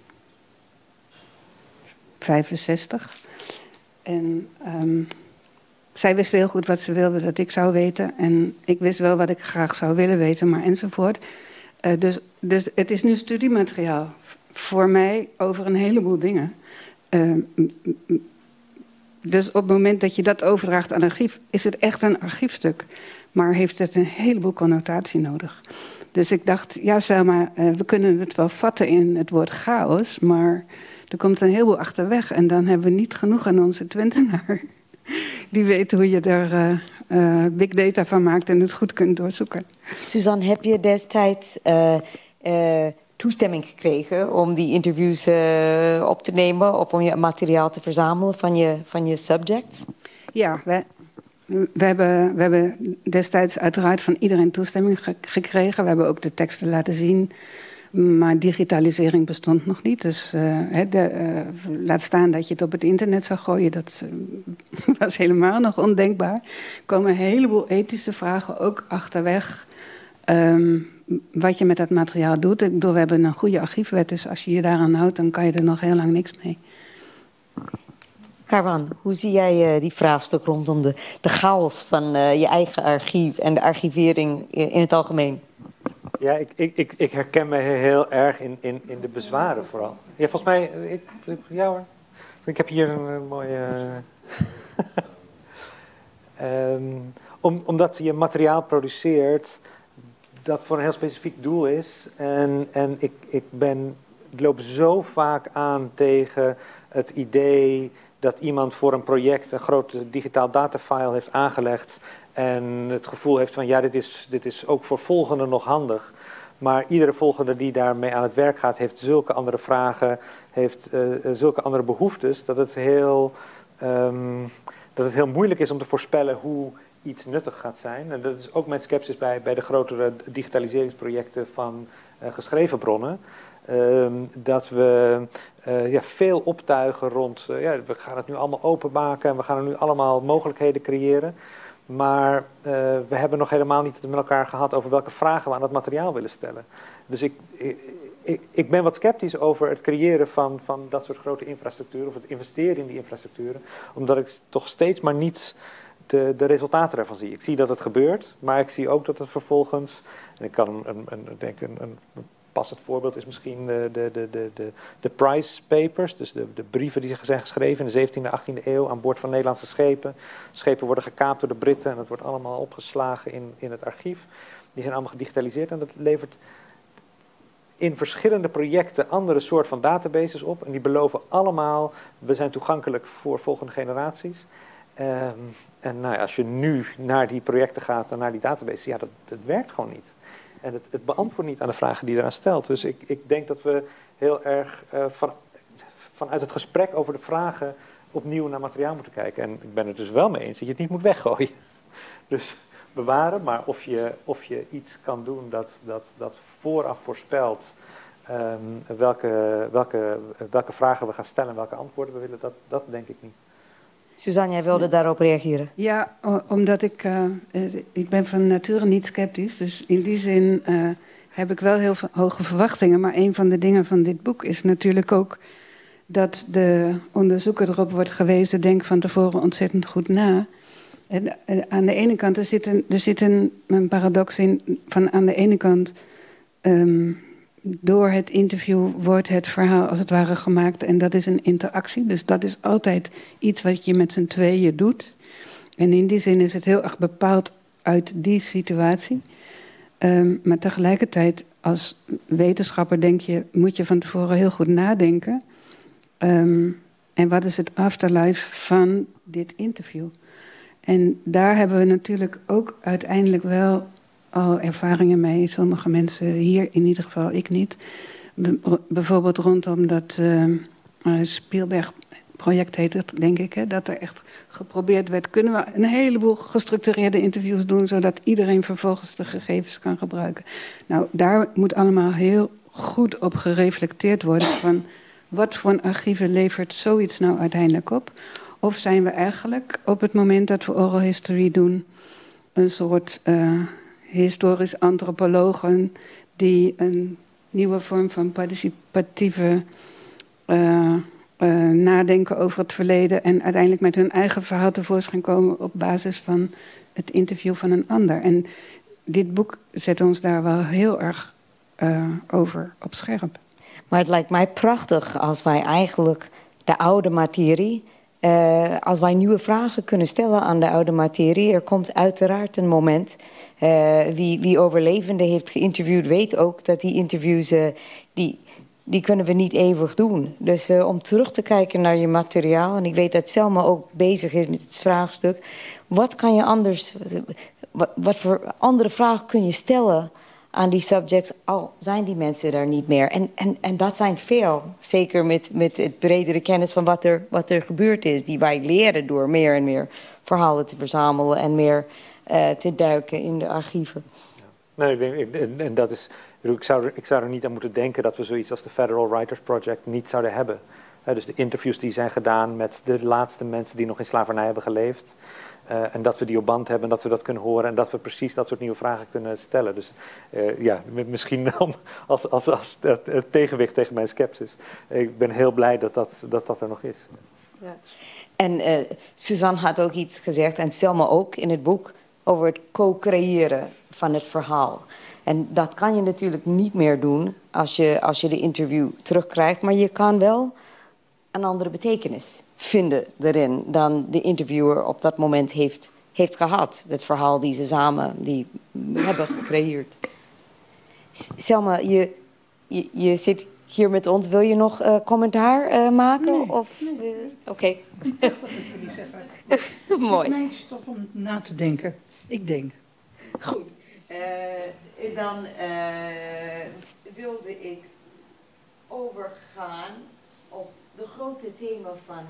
vijfenzestig. En... Um, Zij wist heel goed wat ze wilde dat ik zou weten. En ik wist wel wat ik graag zou willen weten, maar enzovoort. Uh, dus, dus het is nu studiemateriaal voor mij over een heleboel dingen. Uh, dus op het moment dat je dat overdraagt aan archief... is het echt een archiefstuk. Maar heeft het een heleboel connotatie nodig. Dus ik dacht, ja Selma, uh, we kunnen het wel vatten in het woord chaos... maar er komt een heleboel achterweg. En dan hebben we niet genoeg aan onze Twentenaar... die weten hoe je er uh, uh, big data van maakt en het goed kunt doorzoeken. Suzanne, heb je destijds uh, uh, toestemming gekregen om die interviews uh, op te nemen... of om je materiaal te verzamelen van je, van je subject? Ja, we, we, hebben, we hebben destijds uiteraard van iedereen toestemming ge- gekregen. We hebben ook de teksten laten zien... Maar digitalisering bestond nog niet. Dus uh, de, uh, laat staan dat je het op het internet zou gooien. Dat uh, was helemaal nog ondenkbaar. Er komen een heleboel ethische vragen ook achterweg. Um, wat je met dat materiaal doet. Ik bedoel, we hebben een goede archiefwet. Dus als je je daaraan houdt, dan kan je er nog heel lang niks mee. Karwan, hoe zie jij uh, die vraagstuk rondom de, de chaos van uh, je eigen archief... en de archivering in, in het algemeen? Ja, ik, ik, ik, ik herken me heel erg in, in, in de bezwaren vooral. Ja, volgens mij, ik, ik, ja hoor. Ik heb hier een, een mooie... um, om, omdat je materiaal produceert dat voor een heel specifiek doel is. En, en ik, ik, ben, ik loop zo vaak aan tegen het idee dat iemand voor een project een grote digitaal datafile heeft aangelegd... en het gevoel heeft van, ja, dit is, dit is ook voor volgenden nog handig. Maar iedere volgende die daarmee aan het werk gaat, heeft zulke andere vragen, heeft uh, zulke andere behoeftes, dat het, heel, um, dat het heel moeilijk is om te voorspellen hoe iets nuttig gaat zijn. En dat is ook mijn scepsis bij, bij de grotere digitaliseringsprojecten van uh, geschreven bronnen. Um, dat we uh, ja, veel optuigen rond, uh, ja, we gaan het nu allemaal openmaken en we gaan er nu allemaal mogelijkheden creëren. Maar uh, we hebben nog helemaal niet met elkaar gehad over welke vragen we aan het materiaal willen stellen. Dus ik, ik, ik ben wat sceptisch over het creëren van, van dat soort grote infrastructuren, of het investeren in die infrastructuren, omdat ik toch steeds maar niet de, de resultaten ervan zie. Ik zie dat het gebeurt, maar ik zie ook dat het vervolgens, en ik kan een, een, denk een, een passend voorbeeld is misschien de, de, de, de, de, de Price Papers, dus de, de brieven die zijn geschreven in de zeventiende, achttiende eeuw aan boord van Nederlandse schepen. Schepen worden gekaapt door de Britten en dat wordt allemaal opgeslagen in, in het archief. Die zijn allemaal gedigitaliseerd en dat levert in verschillende projecten andere soort van databases op. En die beloven allemaal, we zijn toegankelijk voor volgende generaties. Um, en nou ja, als je nu naar die projecten gaat en naar die databases, ja, dat, dat werkt gewoon niet. En het, het beantwoordt niet aan de vragen die je eraan stelt. Dus ik, ik denk dat we heel erg uh, van, vanuit het gesprek over de vragen opnieuw naar materiaal moeten kijken. En ik ben het dus wel mee eens dat je het niet moet weggooien. Dus bewaren, maar of je, of je iets kan doen dat, dat, dat vooraf voorspelt um, welke, welke, welke vragen we gaan stellen en welke antwoorden we willen, dat, dat denk ik niet. Suzanne, jij wilde daarop reageren. Ja, omdat ik, uh, ik ben van nature niet sceptisch. Dus in die zin uh, heb ik wel heel hoge verwachtingen. Maar een van de dingen van dit boek is natuurlijk ook dat de onderzoeker erop wordt gewezen, denk van tevoren ontzettend goed na. En, uh, aan de ene kant, er zit een, er zit een, een paradox in van aan de ene kant, Um, door het interview wordt het verhaal als het ware gemaakt. En dat is een interactie. Dus dat is altijd iets wat je met z'n tweeën doet. En in die zin is het heel erg bepaald uit die situatie. Um, maar tegelijkertijd als wetenschapper denk je, moet je van tevoren heel goed nadenken. Um, en wat is het afterlife van dit interview? En daar hebben we natuurlijk ook uiteindelijk wel al ervaringen mee. Sommige mensen hier, in ieder geval ik niet. Be- bijvoorbeeld rondom dat uh, Spielberg-project heet het, denk ik. Hè, dat er echt geprobeerd werd, kunnen we een heleboel gestructureerde interviews doen, zodat iedereen vervolgens de gegevens kan gebruiken. Nou, daar moet allemaal heel goed op gereflecteerd worden van wat voor archieven levert zoiets nou uiteindelijk op? Of zijn we eigenlijk op het moment dat we oral history doen een soort Uh, historisch antropologen die een nieuwe vorm van participatieve uh, uh, nadenken over het verleden en uiteindelijk met hun eigen verhaal tevoorschijn komen op basis van het interview van een ander. En dit boek zet ons daar wel heel erg uh, over op scherp. Maar het lijkt mij prachtig als wij eigenlijk de oude materie, Uh, als wij nieuwe vragen kunnen stellen aan de oude materie. Er komt uiteraard een moment. Uh, wie, wie overlevenden heeft geïnterviewd weet ook dat die interviews, uh, die, die kunnen we niet eeuwig doen. Dus uh, om terug te kijken naar je materiaal, en ik weet dat Selma ook bezig is met het vraagstuk. Wat kan je anders, wat, wat voor andere vragen kun je stellen aan die subjects, al zijn die mensen daar niet meer. En, en, en dat zijn veel, zeker met, met het bredere kennis van wat er, wat er gebeurd is, die wij leren door meer en meer verhalen te verzamelen en meer uh, te duiken in de archieven. Ja. Nee, ik denk, en, en dat is, ik zou, er, ik zou er niet aan moeten denken dat we zoiets als de Federal Writers Project niet zouden hebben. He, dus de interviews die zijn gedaan met de laatste mensen die nog in slavernij hebben geleefd. Uh, en dat we die op band hebben, dat we dat kunnen horen en dat we precies dat soort nieuwe vragen kunnen stellen. Dus uh, ja, misschien om, als, als, als het, het tegenwicht tegen mijn sceptisch. Ik ben heel blij dat dat, dat, dat er nog is. Ja. En uh, Suzanne had ook iets gezegd, en Selma ook in het boek, over het co-creëren van het verhaal. En dat kan je natuurlijk niet meer doen als je, als je de interview terugkrijgt, maar je kan wel een andere betekenis vinden erin dan de interviewer op dat moment heeft, heeft gehad. Het verhaal die ze samen die hebben gecreëerd. Selma, je, je, je zit hier met ons. Wil je nog uh, commentaar uh, maken? Nee, of, nee. uh, Oké. Okay. Mooi. Het is mijn stof om na te denken. Ik denk. Goed. Uh, dan uh, wilde ik overgaan op de grote thema van.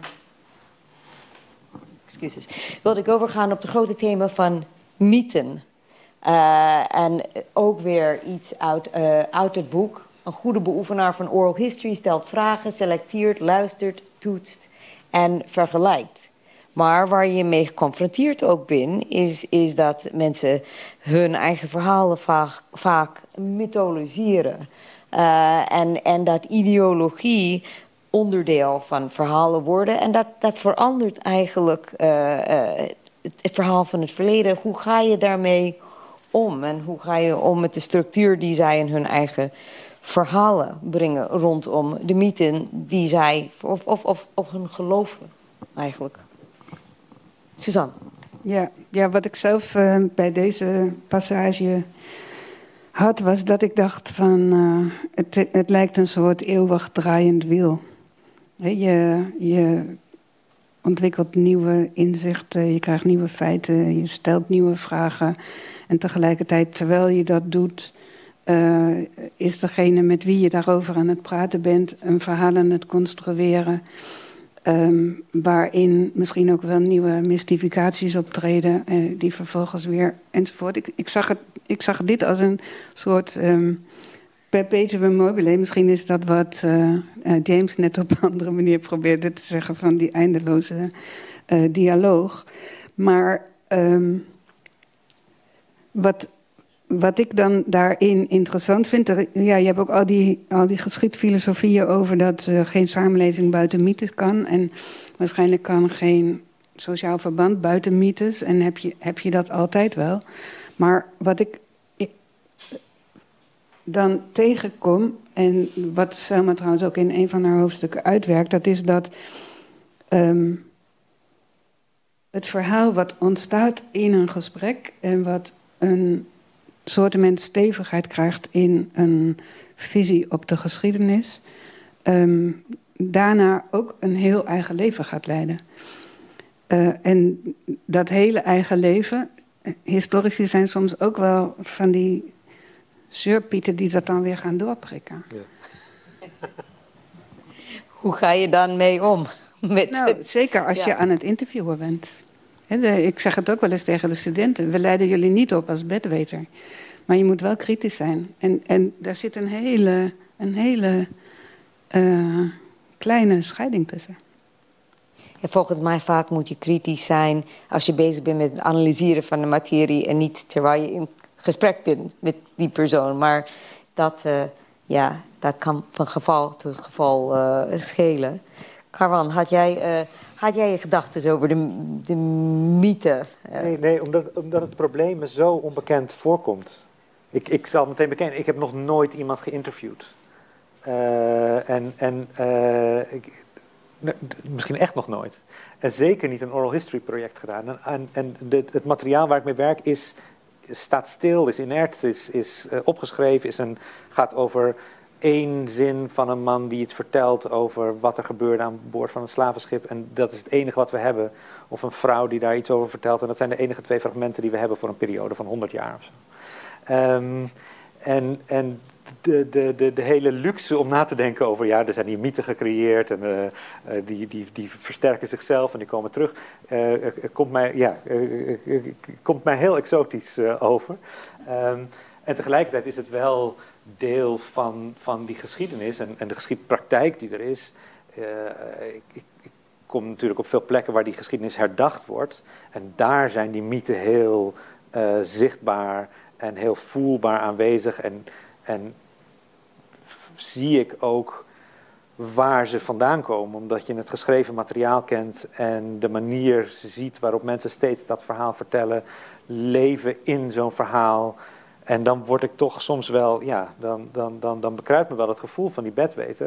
Excuses. Wilde ik overgaan op de grote thema van mythen. Uh, en ook weer iets uit, uh, uit het boek. Een goede beoefenaar van oral history stelt vragen, selecteert, luistert, toetst en vergelijkt. Maar waar je mee geconfronteerd ook bent, is, is dat mensen hun eigen verhalen vaak, vaak mythologiseren. Uh, en, en dat ideologie onderdeel van verhalen worden. En dat, dat verandert eigenlijk uh, uh, het, het verhaal van het verleden. Hoe ga je daarmee om? En hoe ga je om met de structuur die zij in hun eigen verhalen brengen rondom de mythen die zij, of, of, of, of hun geloven eigenlijk. Suzanne. Ja, ja, wat ik zelf uh, bij deze passage had, was dat ik dacht van... Uh, het, het lijkt een soort eeuwig draaiend wiel. Je, je ontwikkelt nieuwe inzichten, je krijgt nieuwe feiten, je stelt nieuwe vragen. En tegelijkertijd, terwijl je dat doet... Uh, is degene met wie je daarover aan het praten bent... een verhaal aan het construeren... Um, waarin misschien ook wel nieuwe mystificaties optreden... Uh, die vervolgens weer enzovoort. Ik, ik, zag het, ik zag dit als een soort um, perpetuum mobile. Misschien is dat wat uh, uh, James net op een andere manier probeerde te zeggen... van die eindeloze uh, dialoog. Maar um, wat... Wat ik dan daarin interessant vind... Er, ja, je hebt ook al die, al die geschiedfilosofieën over... dat uh, geen samenleving buiten mythes kan. En waarschijnlijk kan geen sociaal verband buiten mythes. En heb je, heb je dat altijd wel. Maar wat ik, ik dan tegenkom... en wat Selma trouwens ook in een van haar hoofdstukken uitwerkt... dat is dat um, het verhaal wat ontstaat in een gesprek... en wat een... soortement stevigheid krijgt in een visie op de geschiedenis... Um, daarna ook een heel eigen leven gaat leiden. Uh, en dat hele eigen leven... historici zijn soms ook wel van die zeurpieten... die dat dan weer gaan doorprikken. Ja. Hoe ga je dan mee om? Met nou, zeker als ja. je aan het interviewen bent... Ik zeg het ook wel eens tegen de studenten. We leiden jullie niet op als bedweter. Maar je moet wel kritisch zijn. En, en daar zit een hele, een hele uh, kleine scheiding tussen. Ja, volgens mij vaak moet je kritisch zijn... als je bezig bent met het analyseren van de materie... en niet terwijl je in gesprek bent met die persoon. Maar dat, uh, ja, dat kan van geval tot geval uh, schelen. Carwan, had jij... Uh, Had jij je gedachten over de, de mythe? Nee, nee omdat, omdat het probleem me zo onbekend voorkomt. Ik, ik zal meteen bekennen, ik heb nog nooit iemand geïnterviewd. Uh, en en uh, ik, misschien echt nog nooit. En zeker niet een oral history project gedaan. En, en, en de, het materiaal waar ik mee werk is, staat stil, is inert, is, is uh, opgeschreven, is een, gaat over... één zin van een man die iets vertelt over wat er gebeurde aan boord van een slavenschip. En dat is het enige wat we hebben. Of een vrouw die daar iets over vertelt. En dat zijn de enige twee fragmenten die we hebben voor een periode van honderd jaar of zo. Um, en en de, de, de, de hele luxe om na te denken over... ja, er zijn hier mythen gecreëerd en uh, uh, die, die, die versterken zichzelf en die komen terug. Uh, uh, komt, mij, ja, uh, uh, komt mij heel exotisch uh, over. Um, en tegelijkertijd is het wel... deel van, van die geschiedenis en, en de geschiedpraktijk die er is. Uh, ik, ik, ik kom natuurlijk op veel plekken waar die geschiedenis herdacht wordt. En daar zijn die mythen heel uh, zichtbaar en heel voelbaar aanwezig. En, en zie ik ook waar ze vandaan komen. Omdat je het geschreven materiaal kent en de manier ziet waarop mensen steeds dat verhaal vertellen. Leven in zo'n verhaal. En dan word ik toch soms wel, ja, dan, dan, dan, dan bekruipt me wel het gevoel van die bedweter.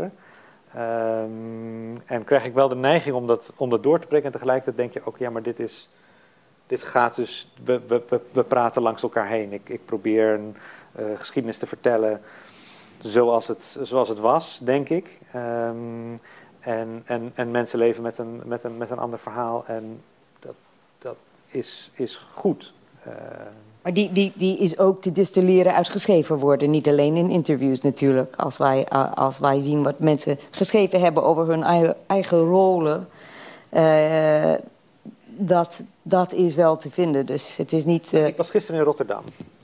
Um, en krijg ik wel de neiging om dat, om dat door te prikken. En tegelijkertijd denk je ook, ja, maar dit is, dit gaat dus, we, we, we praten langs elkaar heen. Ik, ik probeer een uh, geschiedenis te vertellen zoals het, zoals het was, denk ik. Um, en, en, en mensen leven met een, met een, met een ander verhaal en dat, dat is, is goed. Uh, Maar die, die, die is ook te distilleren uit geschreven woorden. Niet alleen in interviews natuurlijk. Als wij, uh, als wij zien wat mensen geschreven hebben over hun eigen, eigen rollen. Uh, dat, dat is wel te vinden. Dus het is niet... Uh... Ik was gisteren in Rotterdam.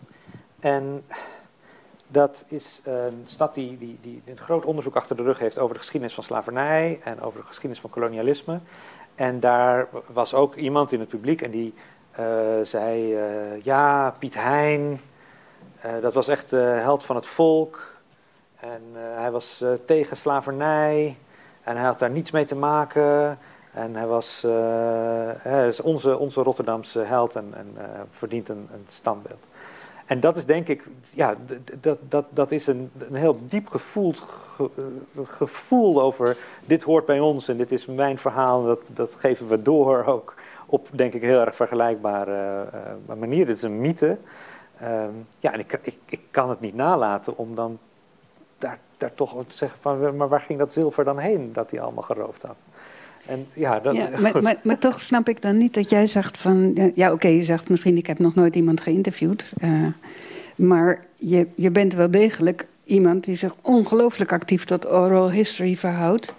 En dat is een stad die, die, die een groot onderzoek achter de rug heeft over de geschiedenis van slavernij. En over de geschiedenis van kolonialisme. En daar was ook iemand in het publiek en die... Uh, zei, uh, ja, Piet Hein, uh, dat was echt de held van het volk. En uh, hij was uh, tegen slavernij en hij had daar niets mee te maken. En hij was uh, hij is onze, onze Rotterdamse held en, en uh, verdient een, een standbeeld. En dat is denk ik, ja, dat, dat, dat is een, een heel diep gevoeld ge, uh, gevoel over dit hoort bij ons en dit is mijn verhaal, dat, dat geven we door ook. Op, denk ik, heel erg vergelijkbare uh, manier. Dit is een mythe. Um, ja, en ik, ik, ik kan het niet nalaten om dan daar, daar toch te zeggen van, maar waar ging dat zilver dan heen dat hij allemaal geroofd had? En ja, dat, ja maar, maar, maar toch snap ik dan niet dat jij zegt van, ja oké, okay, je zegt misschien ik heb nog nooit iemand geïnterviewd, uh, maar je, je bent wel degelijk iemand die zich ongelooflijk actief tot oral history verhoudt.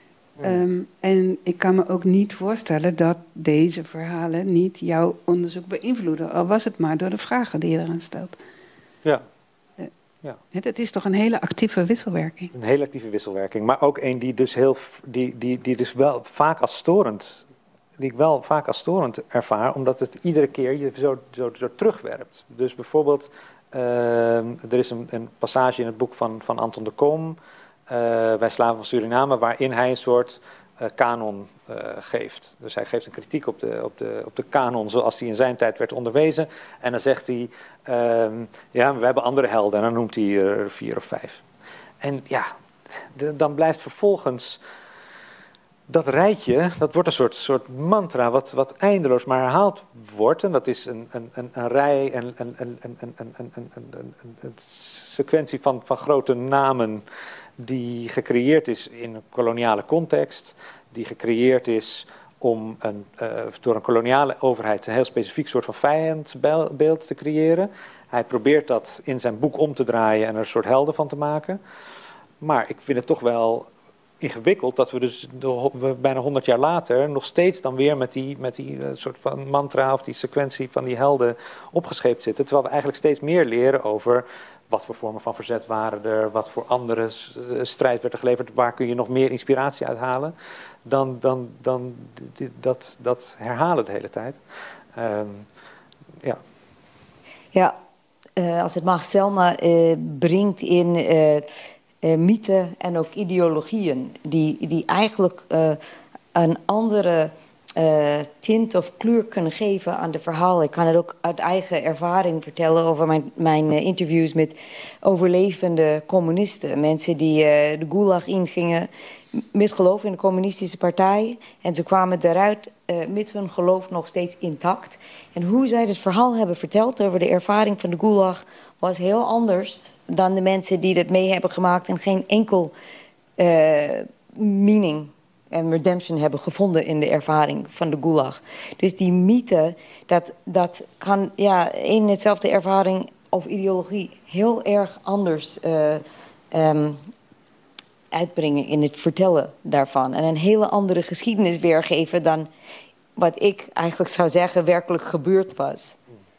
Um, en ik kan me ook niet voorstellen dat deze verhalen niet jouw onderzoek beïnvloeden. Al was het maar door de vragen die je eraan stelt. Ja. ja. Het is toch een hele actieve wisselwerking? Een hele actieve wisselwerking. Maar ook een die dus, heel, die, die, die dus wel vaak als storend... die ik wel vaak als storend ervaar, omdat het iedere keer je zo, zo, zo terugwerpt. Dus bijvoorbeeld, uh, er is een, een passage in het boek van, van Anton de Kom... Uh, Wij slaven van Suriname, waarin hij een soort uh, kanon uh, geeft. Dus hij geeft een kritiek op de, op, de, op de kanon zoals die in zijn tijd werd onderwezen. En dan zegt hij, uh, ja, we hebben andere helden. En dan noemt hij er vier of vijf. En ja, de, dan blijft vervolgens dat rijtje, dat wordt een soort, soort mantra wat, wat eindeloos maar herhaald wordt. En dat is een, een, een, een rij, een, een, een, een, een, een, een, een, een, een sequentie van, van grote namen die gecreëerd is in een koloniale context, die gecreëerd is om een, uh, door een koloniale overheid een heel specifiek soort van vijandbeeld te creëren. Hij probeert dat in zijn boek om te draaien en er een soort helden van te maken. Maar ik vind het toch wel ingewikkeld dat we dus bijna honderd jaar later nog steeds dan weer met die, met die uh, soort van mantra of die sequentie van die helden opgescheept zitten. Terwijl we eigenlijk steeds meer leren over wat voor vormen van verzet waren er, wat voor andere strijd werd er geleverd, waar kun je nog meer inspiratie uithalen, dan, dan, dan dat, dat herhalen de hele tijd. Um, ja. Ja, uh, als het mag, Selma uh, brengt in uh, uh, mythen en ook ideologieën die, die eigenlijk uh, een andere Uh, tint of kleur kunnen geven aan de verhalen. Ik kan het ook uit eigen ervaring vertellen over mijn, mijn uh, interviews met overlevende communisten. Mensen die uh, de gulag ingingen met geloof in de communistische partij. En ze kwamen daaruit uh, met hun geloof nog steeds intact. En hoe zij het verhaal hebben verteld over de ervaring van de gulag was heel anders dan de mensen die dat mee hebben gemaakt en geen enkel uh, meaning en redemption hebben gevonden in de ervaring van de gulag. Dus die mythe, dat, dat kan ja, in hetzelfde ervaring of ideologie heel erg anders uh, um, uitbrengen in het vertellen daarvan. En een hele andere geschiedenis weergeven dan wat ik eigenlijk zou zeggen werkelijk gebeurd was.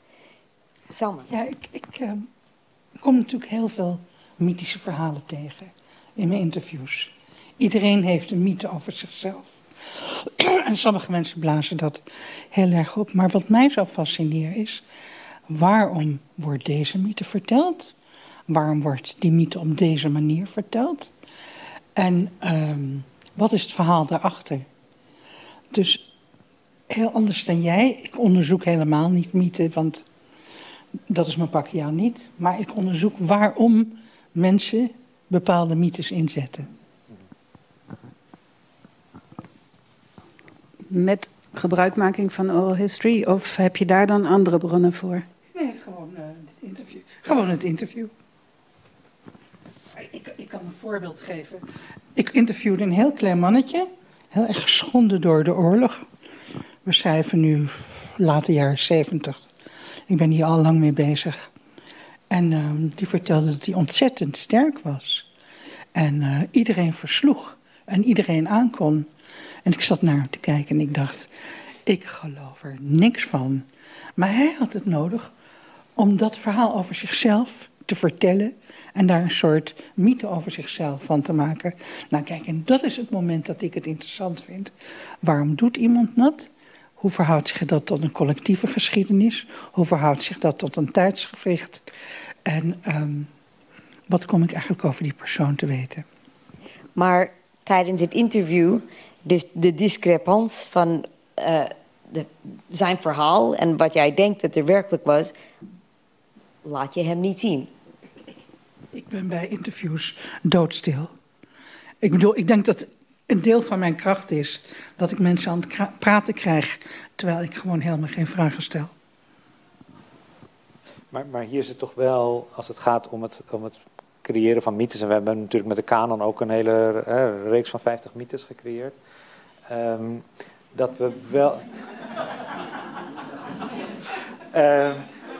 Selma. Ja, ik, ik uh, kom natuurlijk heel veel mythische verhalen tegen in mijn interviews. Iedereen heeft een mythe over zichzelf. En sommige mensen blazen dat heel erg op. Maar wat mij zo fascineert is, waarom wordt deze mythe verteld? Waarom wordt die mythe op deze manier verteld? En um, wat is het verhaal daarachter? Dus heel anders dan jij. Ik onderzoek helemaal niet mythe, want dat is mijn pakje jou niet. Maar ik onderzoek waarom mensen bepaalde mythes inzetten. Met gebruikmaking van oral history? Of heb je daar dan andere bronnen voor? Nee, gewoon, uh, het, interview. gewoon het interview. Ik, ik kan een voorbeeld geven. Ik interviewde een heel klein mannetje. Heel erg geschonden door de oorlog. We schrijven nu late jaren zeventig. Ik ben hier al lang mee bezig. En uh, die vertelde dat hij ontzettend sterk was. En uh, iedereen versloeg. En iedereen aankon. En ik zat naar hem te kijken en ik dacht, ik geloof er niks van. Maar hij had het nodig om dat verhaal over zichzelf te vertellen en daar een soort mythe over zichzelf van te maken. Nou kijk, en dat is het moment dat ik het interessant vind. Waarom doet iemand dat? Hoe verhoudt zich dat tot een collectieve geschiedenis? Hoe verhoudt zich dat tot een tijdsgevricht? En um, wat kom ik eigenlijk over die persoon te weten? Maar tijdens het interview, dus de discrepans van uh, de, zijn verhaal en wat jij denkt dat er werkelijk was, laat je hem niet zien. Ik ben bij interviews doodstil. Ik bedoel, ik denk dat een deel van mijn kracht is dat ik mensen aan het praten krijg, terwijl ik gewoon helemaal geen vragen stel. Maar, maar hier is het toch wel, als het gaat om het, om het creëren van mythes, en we hebben natuurlijk met de kanon ook een hele uh, reeks van vijftig mythes gecreëerd, um, dat we wel... uh,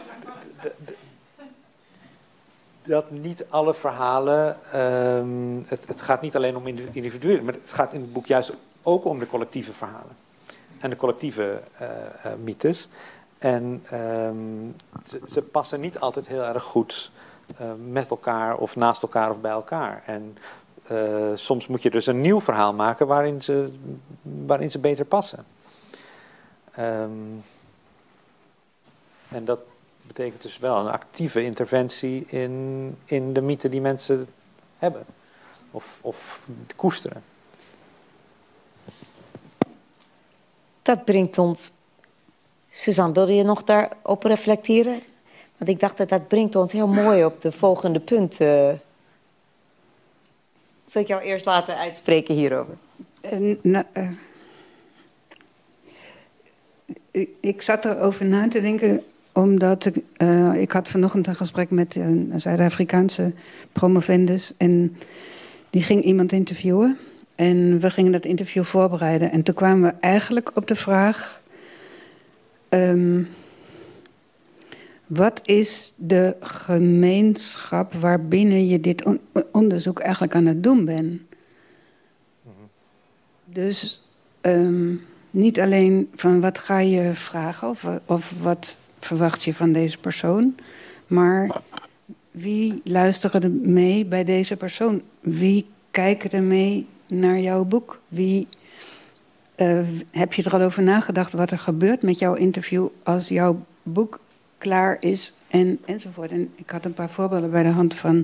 dat niet alle verhalen, um, het, het gaat niet alleen om individuele, maar het gaat in het boek juist ook om de collectieve verhalen. En de collectieve uh, uh, mythes. En um, ze, ze passen niet altijd heel erg goed uh, met elkaar of naast elkaar of bij elkaar. En uh, soms moet je dus een nieuw verhaal maken waarin ze, waarin ze beter passen. Um, en dat betekent dus wel een actieve interventie in, in de mythe die mensen hebben. Of, of koesteren. Dat brengt ons... Suzanne, wilde je nog daarop reflecteren? Want ik dacht dat dat brengt ons heel mooi op de volgende punten. Zal ik jou eerst laten uitspreken hierover? Uh, nou, uh, ik, ik zat erover na te denken, omdat ik, uh, ik had vanochtend een gesprek met een Zuid-Afrikaanse promovendus en die ging iemand interviewen. En we gingen dat interview voorbereiden. En toen kwamen we eigenlijk op de vraag... Um, wat is de gemeenschap waarbinnen je dit on- onderzoek eigenlijk aan het doen bent? Mm-hmm. Dus um, niet alleen van wat ga je vragen of, of wat verwacht je van deze persoon, maar wie luisteren er mee bij deze persoon? Wie kijken er mee naar jouw boek? Wie... Uh, heb je er al over nagedacht wat er gebeurt met jouw interview als jouw boek klaar is en, enzovoort. En ik had een paar voorbeelden bij de hand van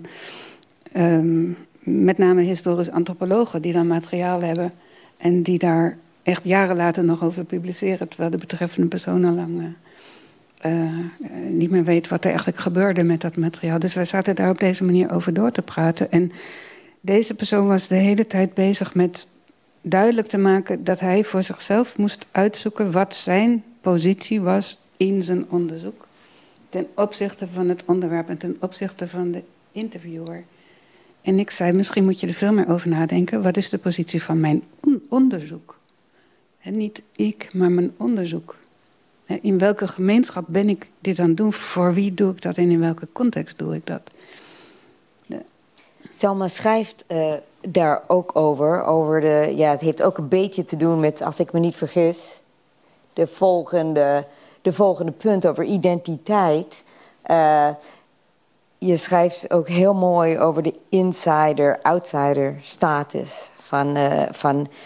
um, met name historisch antropologen die dan materiaal hebben en die daar echt jaren later nog over publiceren, terwijl de betreffende persoon al lang uh, uh, niet meer weet wat er eigenlijk gebeurde met dat materiaal. Dus wij zaten daar op deze manier over door te praten. En deze persoon was de hele tijd bezig met duidelijk te maken dat hij voor zichzelf moest uitzoeken wat zijn positie was in zijn onderzoek. Ten opzichte van het onderwerp en ten opzichte van de interviewer. En ik zei, misschien moet je er veel meer over nadenken. Wat is de positie van mijn on- onderzoek? En niet ik, maar mijn onderzoek. In welke gemeenschap ben ik dit aan het doen? Voor wie doe ik dat en in welke context doe ik dat? De... Selma schrijft uh, daar ook over. over de, ja, het heeft ook een beetje te doen met, als ik me niet vergis, de volgende, de volgende punt over identiteit. Uh, je schrijft ook heel mooi over de insider-outsider status van, uh, van uh,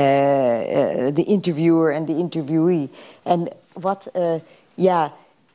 uh, de interviewer en de interviewee. En wat, uh, ja,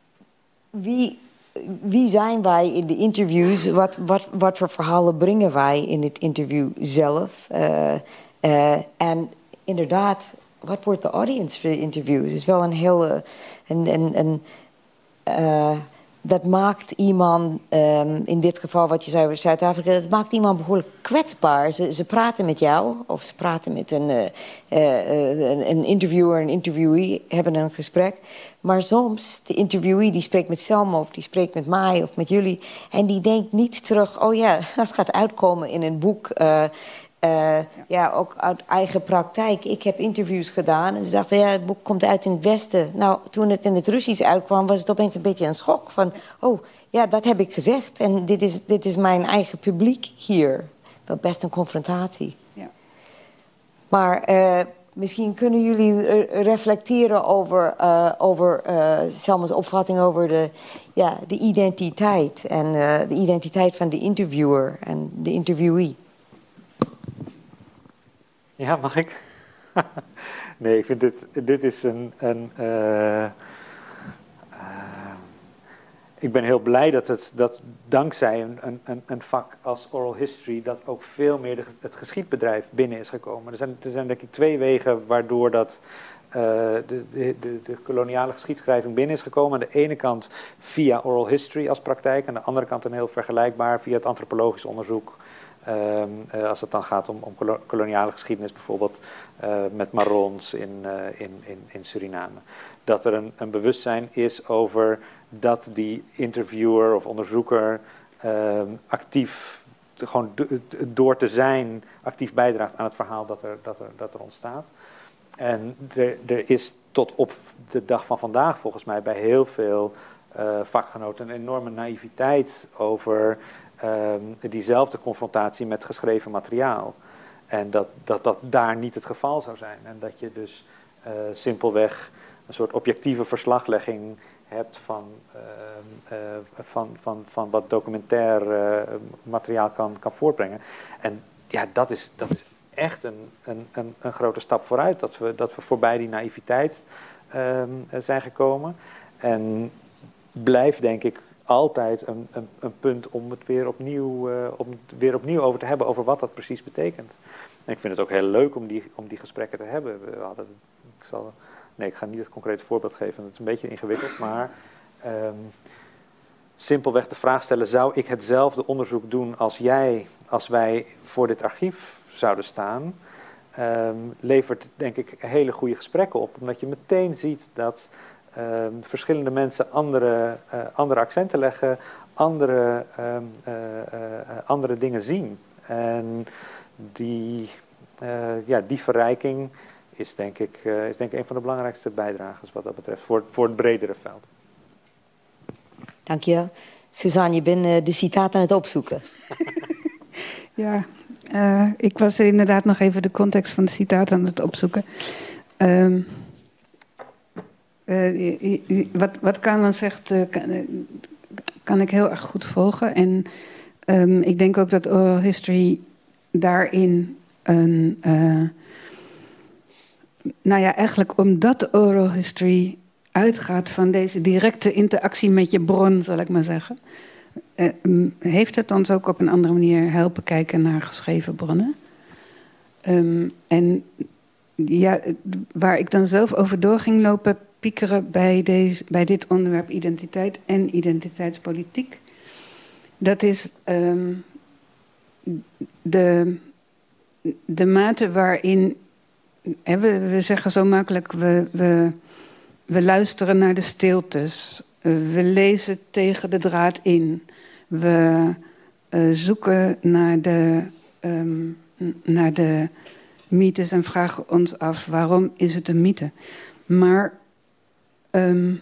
wie, wie zijn wij in de interviews? Wat, wat, wat voor verhalen brengen wij in het interview zelf? Uh, uh, en inderdaad, wat wordt de audience voor de interview? Het is wel een hele... Een, een, een, uh, dat maakt iemand, um, in dit geval wat je zei over Zuid-Afrika, dat maakt iemand behoorlijk kwetsbaar. Ze, ze praten met jou, of ze praten met een, uh, uh, een, een interviewer, een interviewee, hebben een gesprek. Maar soms, de interviewee die spreekt met Selma, of die spreekt met mij, of met jullie, en die denkt niet terug, oh ja, dat gaat uitkomen in een boek. Uh, Uh, ja. ja, ook uit eigen praktijk. Ik heb interviews gedaan en ze dachten, ja, het boek komt uit in het Westen. Nou, toen het in het Russisch uitkwam, was het opeens een beetje een schok van, oh, ja, dat heb ik gezegd en dit is, dit is mijn eigen publiek hier. Wel best een confrontatie. Ja. Maar uh, misschien kunnen jullie reflecteren over, uh, over uh, Selma's opvatting over de, ja, de identiteit en uh, de identiteit van de interviewer en de interviewee. Ja, mag ik? Nee, ik vind dit, dit is een... een uh, uh, ik ben heel blij dat het dat dankzij een, een, een vak als oral history dat ook veel meer de, het geschiedbedrijf binnen is gekomen. Er zijn, er zijn denk ik twee wegen waardoor dat uh, de, de, de, de koloniale geschiedschrijving binnen is gekomen. Aan de ene kant via oral history als praktijk, aan de andere kant een heel vergelijkbaar via het antropologisch onderzoek. Um, uh, als het dan gaat om, om koloniale geschiedenis, bijvoorbeeld uh, met Marrons in, uh, in, in, in Suriname. Dat er een, een bewustzijn is over dat die interviewer of onderzoeker uh, actief, gewoon door te zijn, actief bijdraagt aan het verhaal dat er, dat er, dat er ontstaat. En er, er is tot op de dag van vandaag volgens mij bij heel veel uh, vakgenoten een enorme naïviteit over uh, diezelfde confrontatie met geschreven materiaal. En dat, dat dat daar niet het geval zou zijn. En dat je dus uh, simpelweg een soort objectieve verslaglegging hebt van, uh, uh, van, van, van wat documentair uh, materiaal kan, kan voortbrengen. En ja, dat is, dat is echt een, een, een, een grote stap vooruit. Dat we, dat we voorbij die naïviteit uh, zijn gekomen. En blijft denk ik altijd een, een, een punt om het weer opnieuw, uh, om het weer opnieuw over te hebben over wat dat precies betekent. En ik vind het ook heel leuk om die, om die gesprekken te hebben. We hadden, ik zal, nee, ik ga niet het concrete voorbeeld geven, dat is een beetje ingewikkeld, maar um, simpelweg de vraag stellen, zou ik hetzelfde onderzoek doen als jij, als wij voor dit archief zouden staan, um, levert denk ik hele goede gesprekken op, omdat je meteen ziet dat Um, verschillende mensen andere, uh, andere accenten leggen, andere, um, uh, uh, andere dingen zien. En die, uh, ja, die verrijking is denk ik, uh, is denk ik een van de belangrijkste bijdragers wat dat betreft, voor, voor het bredere veld. Dank je. Suzanne, je bent uh, de citaat aan het opzoeken. Ja, uh, ik was inderdaad nog even de context van de citaat aan het opzoeken. Um, Uh, wat, wat Kaanman zegt, uh, kan, uh, kan ik heel erg goed volgen. En um, ik denk ook dat oral history daarin een... Uh, nou ja, eigenlijk omdat oral history uitgaat van deze directe interactie met je bron, zal ik maar zeggen, uh, um, heeft het ons ook op een andere manier helpen kijken naar geschreven bronnen. Um, en ja, waar ik dan zelf over door ging lopen, piekeren bij, deze, bij dit onderwerp identiteit en identiteitspolitiek. Dat is um, de, de mate waarin, hè, we, we zeggen zo makkelijk, we, we, we luisteren naar de stiltes, we lezen tegen de draad in, we uh, zoeken naar de, um, naar de mythes en vragen ons af waarom is het een mythe. Maar Um,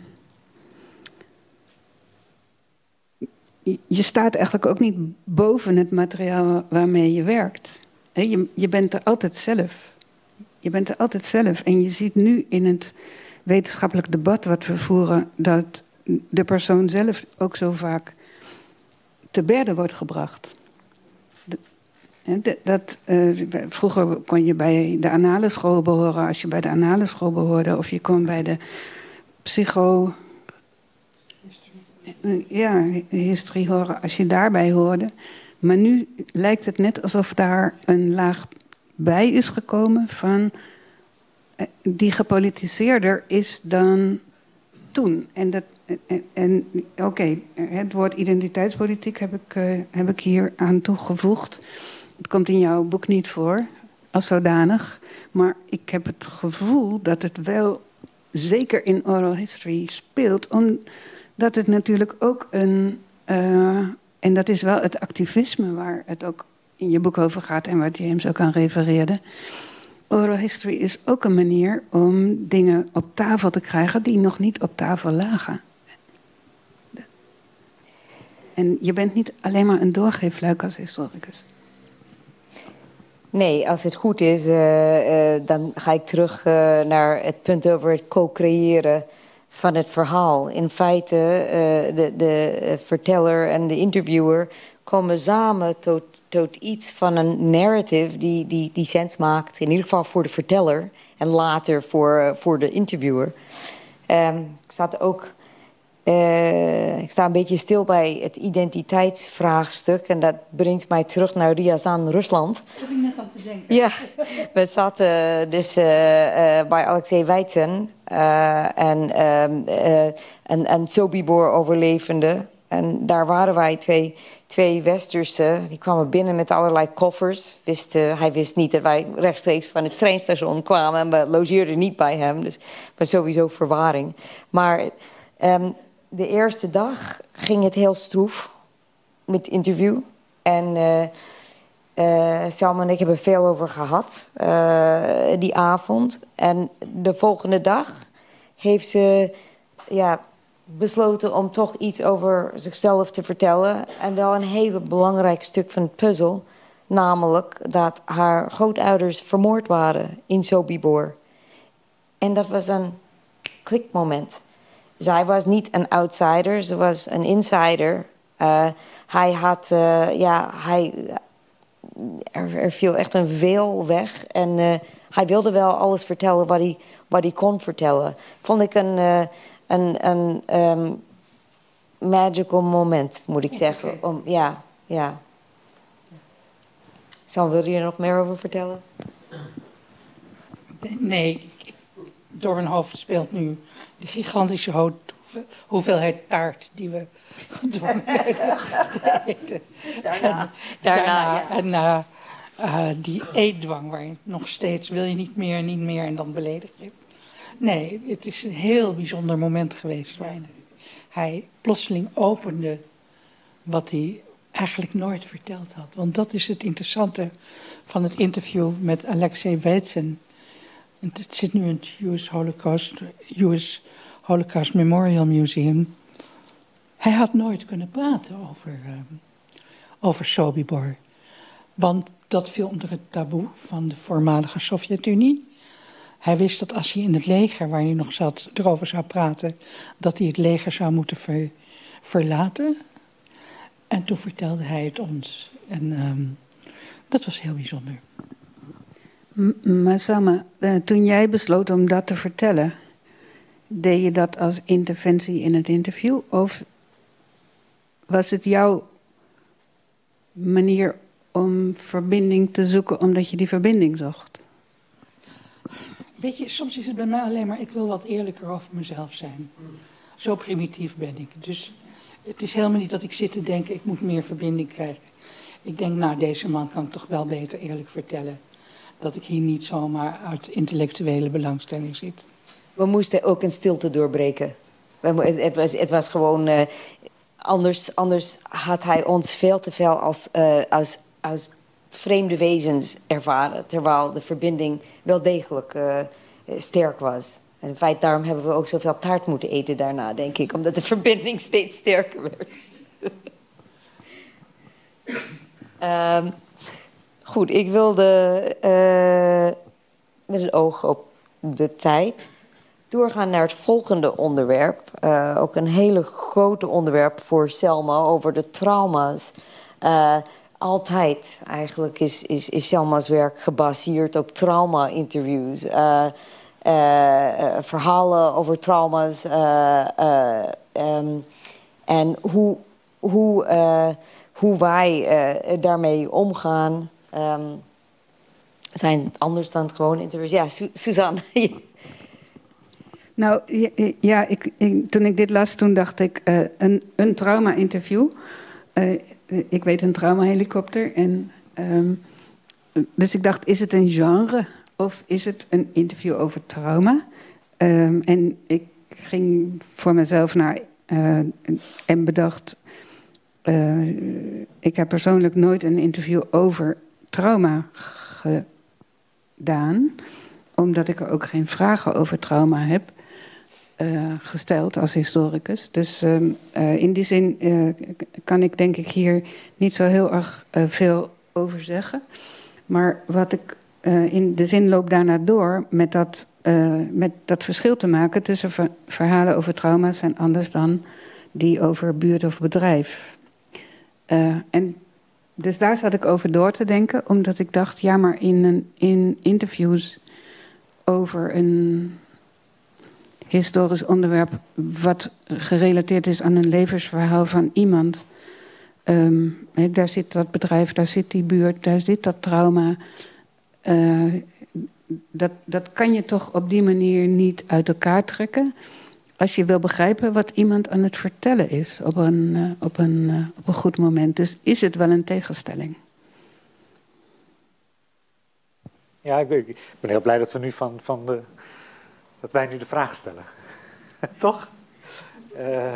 je staat eigenlijk ook niet boven het materiaal waarmee je werkt. Je, je bent er altijd zelf. Je bent er altijd zelf. En je ziet nu in het wetenschappelijk debat wat we voeren, dat de persoon zelf ook zo vaak te berde wordt gebracht. De, dat, uh, vroeger kon je bij de anale school behoren als je bij de anale school behoorde, of je kon bij de psycho... Ja, historie horen als je daarbij hoorde. Maar nu lijkt het net alsof daar een laag bij is gekomen van die gepolitiseerder is dan toen. En, dat, en, en oké, okay, het woord identiteitspolitiek heb ik, uh, heb ik hier aan toegevoegd. Het komt in jouw boek niet voor, als zodanig. Maar ik heb het gevoel dat het wel zeker in oral history speelt, omdat het natuurlijk ook een... Uh, en dat is wel het activisme waar het ook in je boek over gaat en waar James ook aan refereerde. Oral history is ook een manier om dingen op tafel te krijgen die nog niet op tafel lagen. En je bent niet alleen maar een doorgeefluik als historicus. Nee, als het goed is, uh, uh, dan ga ik terug uh, naar het punt over het co-creëren van het verhaal. In feite, uh, de, de verteller en de interviewer komen samen tot, tot iets van een narrative die, die, die sens maakt. In ieder geval voor de verteller en later voor, uh, voor de interviewer. Um, ik zat ook... Uh, ik sta een beetje stil bij het identiteitsvraagstuk. En dat brengt mij terug naar Ryazan, Rusland. Daar heb ik net aan te denken. Ja, we zaten dus uh, uh, bij Alexei Wijten uh, en, uh, uh, en, en Sobibor-overlevenden. En daar waren wij twee, twee Westerse. Die kwamen binnen met allerlei koffers. Wist, uh, hij wist niet dat wij rechtstreeks van het treinstation kwamen. En we logeerden niet bij hem. Dus was sowieso verwarring. Maar... Um, de eerste dag ging het heel stroef met het interview. En uh, uh, Selma en ik hebben veel over gehad uh, die avond. En de volgende dag heeft ze ja, besloten om toch iets over zichzelf te vertellen. En wel een heel belangrijk stuk van het puzzel. Namelijk dat haar grootouders vermoord waren in Sobibor. En dat was een klikmoment. Zij was niet een outsider, ze was een insider. Uh, hij had, uh, ja, hij, er, er viel echt een veel weg. En uh, hij wilde wel alles vertellen wat hij, wat hij kon vertellen. Vond ik een, uh, een, een um, magical moment, moet ik zeggen. Om, ja, ja. Sam, wil je er nog meer over vertellen? Nee, door mijn hoofd speelt nu de gigantische ho- hoeveelheid taart die we gedwongen werden te eten. Daarna. En Daarna, daarna ja. en uh, uh, die eetdwang waar je nog steeds wil je niet meer, niet meer en dan beledig je. Nee, het is een heel bijzonder moment geweest waarin hij plotseling opende wat hij eigenlijk nooit verteld had. Want dat is het interessante van het interview met Alexei Weitsen. Het zit nu in het U S Holocaust, U S Holocaust Memorial Museum. Hij had nooit kunnen praten over, uh, over Sobibor. Want dat viel onder het taboe van de voormalige Sovjet-Unie. Hij wist dat als hij in het leger, waar hij nog zat, erover zou praten, dat hij het leger zou moeten ver, verlaten. En toen vertelde hij het ons. En um, dat was heel bijzonder. Maar Selma, uh, toen jij besloot om dat te vertellen, deed je dat als interventie in het interview? Of was het jouw manier om verbinding te zoeken omdat je die verbinding zocht? Weet je, soms is het bij mij alleen maar, ik wil wat eerlijker over mezelf zijn. Zo primitief ben ik. Dus het is helemaal niet dat ik zit te denken, ik moet meer verbinding krijgen. Ik denk, nou, deze man kan ik toch wel beter eerlijk vertellen. Dat ik hier niet zomaar uit intellectuele belangstelling zit. We moesten ook een stilte doorbreken. We, het, het, was, het was gewoon... Uh, anders, anders had hij ons veel te veel als, uh, als, als vreemde wezens ervaren. Terwijl de verbinding wel degelijk uh, sterk was. En in feite, daarom hebben we ook zoveel taart moeten eten daarna, denk ik. Omdat de verbinding steeds sterker werd. um, goed, ik wilde uh, met het oog op de tijd doorgaan naar het volgende onderwerp. Uh, ook een hele grote onderwerp voor Selma over de trauma's. Uh, altijd eigenlijk is, is, is Selma's werk gebaseerd op trauma-interviews. Uh, uh, uh, verhalen over trauma's. Uh, uh, um, en hoe, hoe, uh, hoe wij uh, daarmee omgaan. Um, zijn anders dan gewoon interviews. Ja, Su- Suzanne. Nou, ja, ik, ik, toen ik dit las, toen dacht ik, uh, een, een trauma-interview. Uh, ik weet een trauma-helikopter. En, um, dus ik dacht, is het een genre of is het een interview over trauma? Um, en ik ging voor mezelf naar uh, en bedacht, uh, ik heb persoonlijk nooit een interview over trauma gedaan, omdat ik er ook geen vragen over trauma heb uh, gesteld als historicus. Dus uh, uh, in die zin uh, kan ik denk ik hier niet zo heel erg uh, veel over zeggen. Maar wat ik uh, in de zin loop daarna door met dat, uh, met dat verschil te maken tussen ver- verhalen over trauma's zijn anders dan die over buurt of bedrijf. Uh, en dus daar zat ik over door te denken, omdat ik dacht, ja, maar in, een, in interviews over een historisch onderwerp wat gerelateerd is aan een levensverhaal van iemand. Um, he, daar zit dat bedrijf, daar zit die buurt, daar zit dat trauma. Uh, dat, dat kan je toch op die manier niet uit elkaar trekken als je wil begrijpen wat iemand aan het vertellen is op een, uh, op een, uh, op een goed moment. Dus is het wel een tegenstelling. Ja, ik ben, ik ben heel blij dat we nu van, van de, dat wij nu de vraag stellen. Toch? Uh,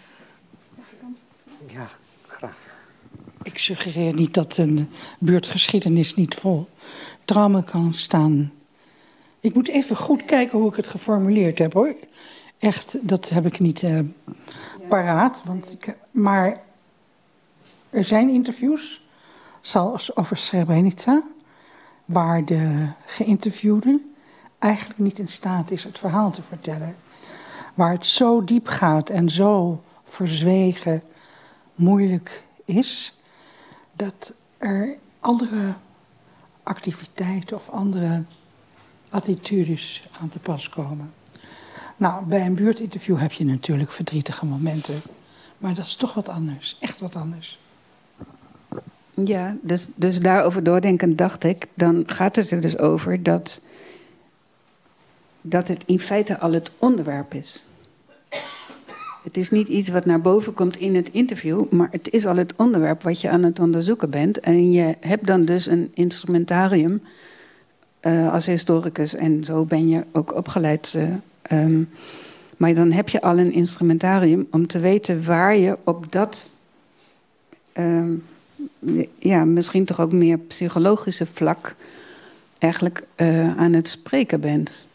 ja, graag. Ik suggereer niet dat een buurtgeschiedenis niet vol trauma kan staan. Ik moet even goed kijken hoe ik het geformuleerd heb, hoor. Echt, dat heb ik niet uh, paraat. Want ik, maar er zijn interviews, zoals over Srebrenica, waar de geïnterviewde eigenlijk niet in staat is het verhaal te vertellen. Waar het zo diep gaat en zo verzwegen, moeilijk is, dat er andere activiteiten of andere attitudes aan te pas komen. Nou, bij een buurtinterview heb je natuurlijk verdrietige momenten. Maar dat is toch wat anders, echt wat anders. Ja, dus, dus daarover doordenkend dacht ik, dan gaat het er dus over dat, dat het in feite al het onderwerp is. Het is niet iets wat naar boven komt in het interview, maar het is al het onderwerp wat je aan het onderzoeken bent. En je hebt dan dus een instrumentarium uh, als historicus en zo ben je ook opgeleid. Uh, um, maar dan heb je al een instrumentarium om te weten waar je op dat, um, ja, misschien toch ook meer psychologische vlak eigenlijk uh, aan het spreken bent.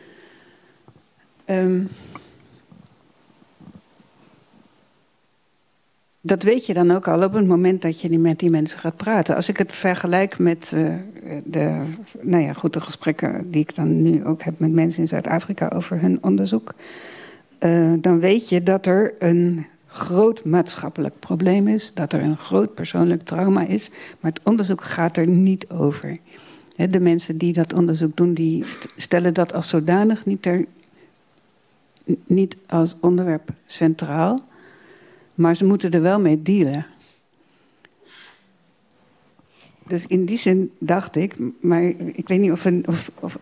Um, Dat weet je dan ook al op het moment dat je met die mensen gaat praten. Als ik het vergelijk met uh, de, nou ja, goed, de gesprekken die ik dan nu ook heb met mensen in Zuid-Afrika over hun onderzoek. Uh, dan weet je dat er een groot maatschappelijk probleem is. Dat er een groot persoonlijk trauma is. Maar het onderzoek gaat er niet over. He, de mensen die dat onderzoek doen, die stellen dat als zodanig niet, ter, niet als onderwerp centraal. Maar ze moeten er wel mee dealen. Dus in die zin dacht ik, maar ik weet niet of we, of, of,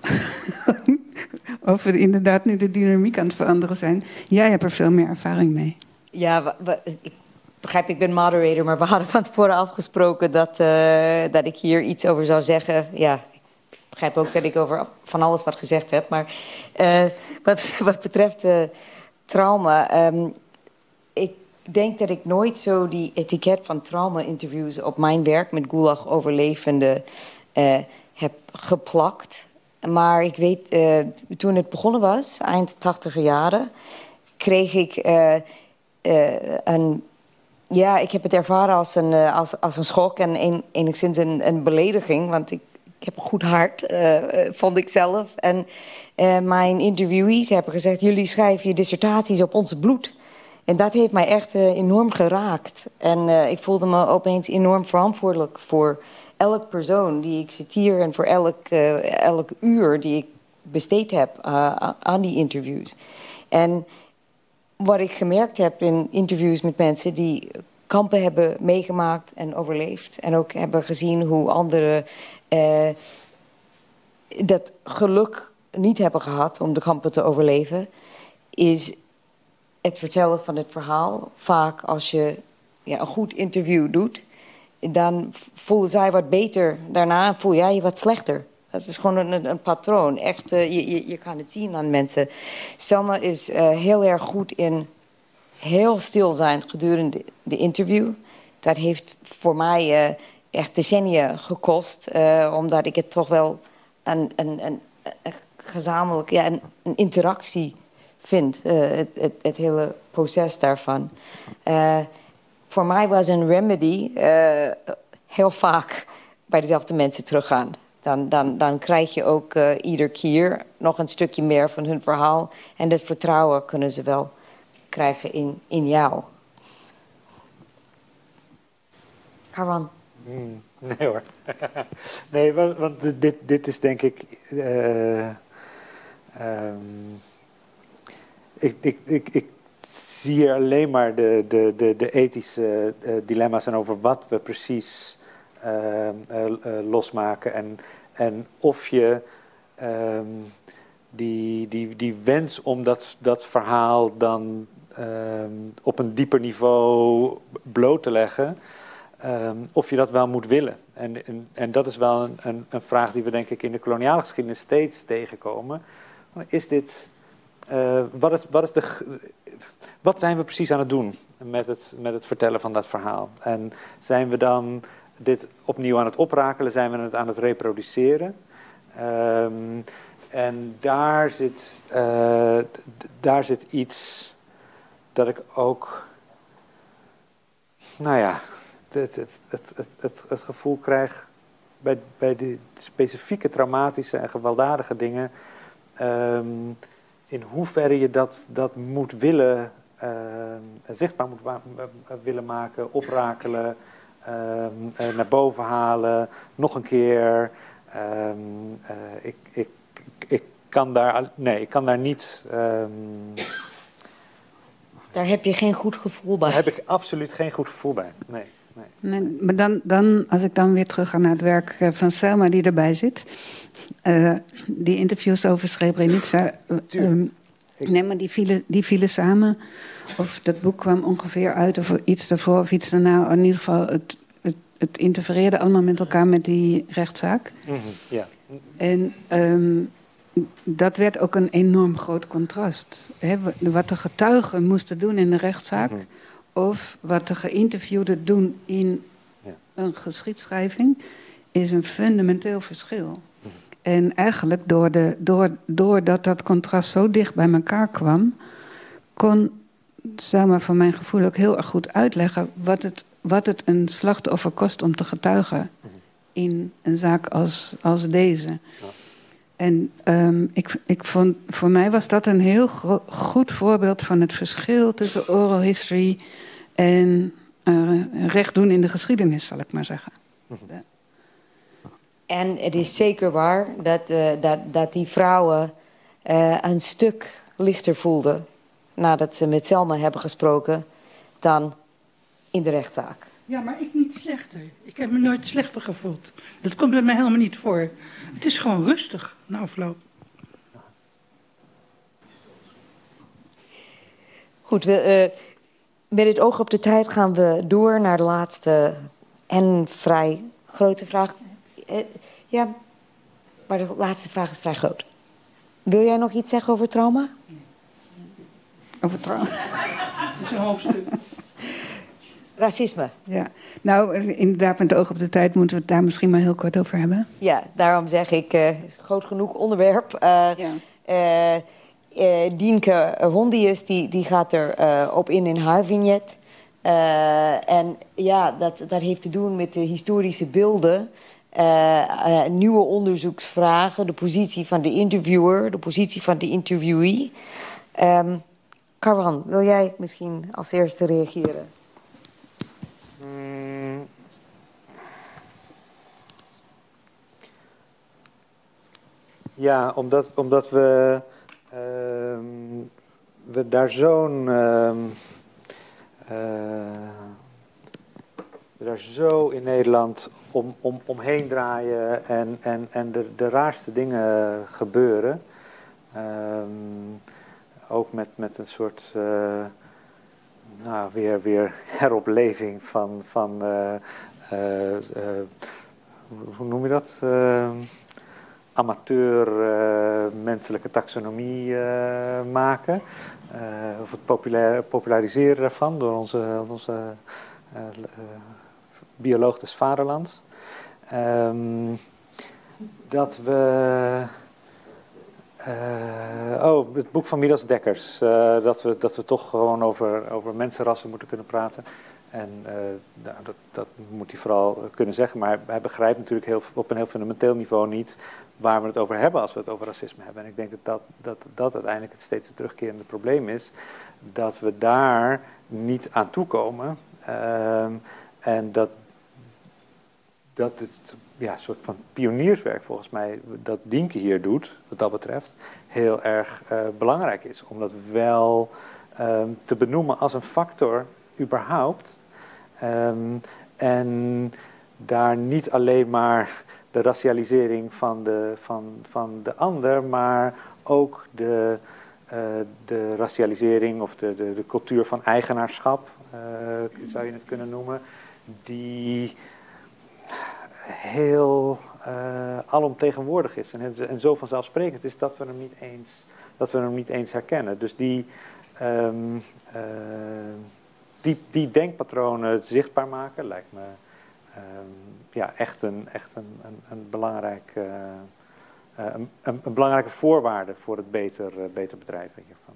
of we inderdaad nu de dynamiek aan het veranderen zijn. Jij hebt er veel meer ervaring mee. Ja, we, we, ik begrijp, ik ben moderator, maar we hadden van tevoren afgesproken dat, uh, dat ik hier iets over zou zeggen. Ja, ik begrijp ook dat ik over van alles wat gezegd heb. Maar uh, wat, wat betreft uh, trauma, um, ik Ik denk dat ik nooit zo die etiket van trauma-interviews op mijn werk met Gulag-overlevenden uh, heb geplakt. Maar ik weet, uh, toen het begonnen was, eind tachtiger jaren, kreeg ik uh, uh, een... Ja, ik heb het ervaren als een, uh, als, als een schok en een, enigszins een, een belediging. Want ik, ik heb een goed hart, uh, vond ik zelf. En uh, mijn interviewees hebben gezegd, jullie schrijven je dissertaties op ons bloed. En dat heeft mij echt uh, enorm geraakt. En uh, ik voelde me opeens enorm verantwoordelijk voor elk persoon die ik citeer en voor elk, uh, elk uur die ik besteed heb uh, aan die interviews. En wat ik gemerkt heb in interviews met mensen die kampen hebben meegemaakt en overleefd en ook hebben gezien hoe anderen uh, dat geluk niet hebben gehad om de kampen te overleven, is het vertellen van het verhaal. Vaak als je ja, een goed interview doet, dan voelen zij wat beter. Daarna voel jij je wat slechter. Dat is gewoon een, een patroon. Echt, uh, je, je, je kan het zien aan mensen. Selma is uh, heel erg goed in heel stil zijn gedurende de interview. Dat heeft voor mij uh, echt decennia gekost. Uh, omdat ik het toch wel een, een, een, een gezamenlijk, ja, een, een interactie vind, uh, het, het, het hele proces daarvan. Uh, voor mij was een remedy uh, heel vaak bij dezelfde mensen teruggaan. Dan, dan, dan krijg je ook uh, ieder keer nog een stukje meer van hun verhaal. En dat vertrouwen kunnen ze wel krijgen in, in jou. Karwan. Mm, nee hoor. Nee, want, want dit, dit is denk ik... Uh, um, Ik, ik, ik, ik zie hier alleen maar de, de, de, de ethische uh, dilemma's en over wat we precies uh, uh, uh, losmaken. En, en of je um, die, die, die wens om dat, dat verhaal dan um, op een dieper niveau bloot te leggen, um, of je dat wel moet willen. En, en, en dat is wel een, een, een vraag die we denk ik in de koloniale geschiedenis steeds tegenkomen. Is dit... uh, wat, is, wat, is de, wat zijn we precies aan het doen met het, met het vertellen van dat verhaal? En zijn we dan dit opnieuw aan het oprakelen? Zijn we het aan het reproduceren? Um, en daar zit, uh, daar zit iets dat ik ook, nou ja, het, het, het, het, het, het gevoel krijg bij, bij die specifieke traumatische en gewelddadige dingen, um, in hoeverre je dat, dat moet willen, uh, zichtbaar moet wa- willen maken, oprakelen, um, uh, naar boven halen, nog een keer. Um, uh, ik, ik, ik, kan daar, nee, ik kan daar niet. Um, Daar heb je geen goed gevoel bij. Daar heb ik absoluut geen goed gevoel bij. Nee, nee. Nee, maar dan, dan, als ik dan weer terug ga naar het werk van Selma die erbij zit. Uh, die interviews over Srebrenica. Uh, um, nee, maar die vielen, die vielen samen. Of dat boek kwam ongeveer uit, of iets daarvoor of iets daarna. In ieder geval, het, het, het interfereerde allemaal met elkaar met die rechtszaak. Mm-hmm, ja. En um, dat werd ook een enorm groot contrast. Hè? Wat de getuigen moesten doen in de rechtszaak, mm-hmm. of wat de geïnterviewden doen in ja. een geschiedschrijving, is een fundamenteel verschil. Mm-hmm. En eigenlijk door de, door, doordat dat contrast zo dicht bij elkaar kwam, kon Selma van mijn gevoel ook heel erg goed uitleggen wat het, wat het een slachtoffer kost om te getuigen mm-hmm. in een zaak als, als deze. Ja. En um, ik, ik vond, voor mij was dat een heel gro- goed voorbeeld van het verschil tussen oral history en uh, recht doen in de geschiedenis, zal ik maar zeggen. Ja. En het is zeker waar dat, uh, dat, dat die vrouwen uh, een stuk lichter voelden nadat ze met Selma hebben gesproken dan in de rechtszaak. Ja, maar ik niet slechter. Ik heb me nooit slechter gevoeld. Dat komt bij mij helemaal niet voor. Het is gewoon rustig na afloop. Goed, we, uh, met het oog op de tijd gaan we door naar de laatste en vrij grote vraag. Uh, ja, maar de laatste vraag is vrij groot. Wil jij nog iets zeggen over trauma? Over trauma? Dat is een hoofdstuk. Racisme. Ja, nou inderdaad met het oog op de tijd moeten we het daar misschien maar heel kort over hebben. Ja, daarom zeg ik, uh, groot genoeg onderwerp. Uh, ja. uh, uh, Dienke Hondius, die, die gaat er uh, op in in haar vignet. Uh, en ja, dat, dat heeft te doen met de historische beelden. Uh, uh, nieuwe onderzoeksvragen, de positie van de interviewer, de positie van de interviewee. Um, Karwan, wil jij misschien als eerste reageren? Mm. Ja, omdat, omdat we, uh, we daar zo'n uh, uh, we daar zo in Nederland om, om, omheen draaien en, en, en de, de raarste dingen gebeuren. Um, ook met, met een soort uh, nou, weer, weer heropleving van, van uh, uh, uh, hoe noem je dat? Uh, amateur uh, menselijke taxonomie uh, maken. Uh, of het populair, populariseren daarvan door onze, onze uh, uh, bioloog des vaderlands. Um, dat we... Uh, oh, het boek van Midas Dekkers. Uh, dat, we, dat we toch gewoon over, over mensenrassen moeten kunnen praten. En uh, nou, dat, dat moet hij vooral kunnen zeggen. Maar hij begrijpt natuurlijk heel, op een heel fundamenteel niveau niet waar we het over hebben als we het over racisme hebben. En ik denk dat dat, dat, dat uiteindelijk het steeds terugkerende probleem is. Dat we daar niet aan toekomen. Uh, en dat, dat het ja, een soort van pionierswerk volgens mij, dat Dienke hier doet, wat dat betreft, heel erg uh, belangrijk is. Om dat wel um, te benoemen als een factor überhaupt. Um, en daar niet alleen maar de racialisering van de, van, van de ander, maar ook de, uh, de racialisering of de, de, de cultuur van eigenaarschap, uh, zou je het kunnen noemen, die heel uh, alomtegenwoordig is en, en zo vanzelfsprekend is dat we hem niet eens dat we hem niet eens herkennen. Dus die, um, uh, die, die denkpatronen zichtbaar maken lijkt me um, ja, echt een, echt een, een, een, belangrijk, uh, uh, een, een, een belangrijke voorwaarde voor het beter, uh, beter bedrijven hiervan.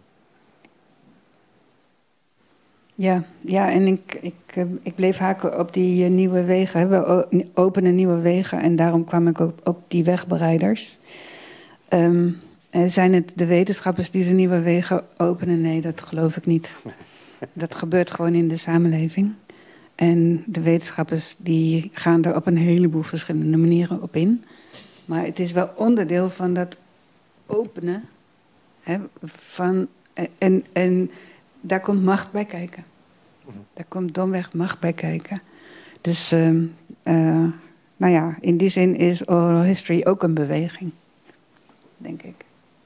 Ja, ja, en ik, ik, ik bleef haken op die nieuwe wegen. We openen nieuwe wegen en daarom kwam ik ook op die wegbereiders. Um, zijn het de wetenschappers die de nieuwe wegen openen? Nee, dat geloof ik niet. Dat gebeurt gewoon in de samenleving. En de wetenschappers die gaan er op een heleboel verschillende manieren op in. Maar het is wel onderdeel van dat openen. Hè, van, en, en daar komt macht bij kijken. Daar komt domweg macht bij kijken. Dus, uh, uh, nou ja, in die zin is oral history ook een beweging. Denk ik.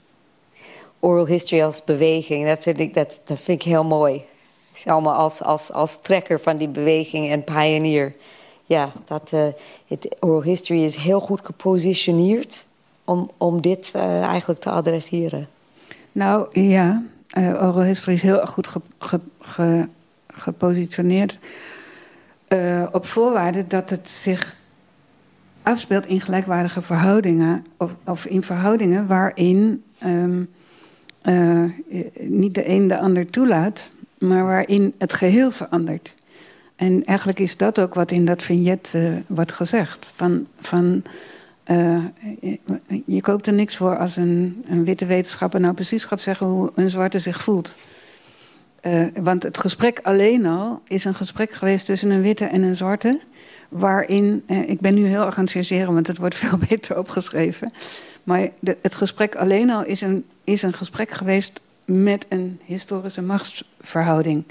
Oral history als beweging, dat vind ik, dat, dat vind ik heel mooi. Selma als, als, als trekker van die beweging en pionier. Ja, dat, uh, het oral history is heel goed gepositioneerd om, om dit uh, eigenlijk te adresseren. Nou ja, uh, oral history is heel goed ge, ge, ge, gepositioneerd. Uh, op voorwaarde dat het zich afspeelt in gelijkwaardige verhoudingen. Of, of in verhoudingen waarin um, uh, niet de een de ander toelaat, maar waarin het geheel verandert. En eigenlijk is dat ook wat in dat vignet uh, wordt gezegd. Van, van, uh, je koopt er niks voor als een, een witte wetenschapper nou precies gaat zeggen hoe een zwarte zich voelt. Uh, want het gesprek alleen al is een gesprek geweest tussen een witte en een zwarte. Waarin, uh, ik ben nu heel erg aan het chargeren, want het wordt veel beter opgeschreven. Maar de, het gesprek alleen al is een, is een gesprek geweest met een historische machtsverhouding.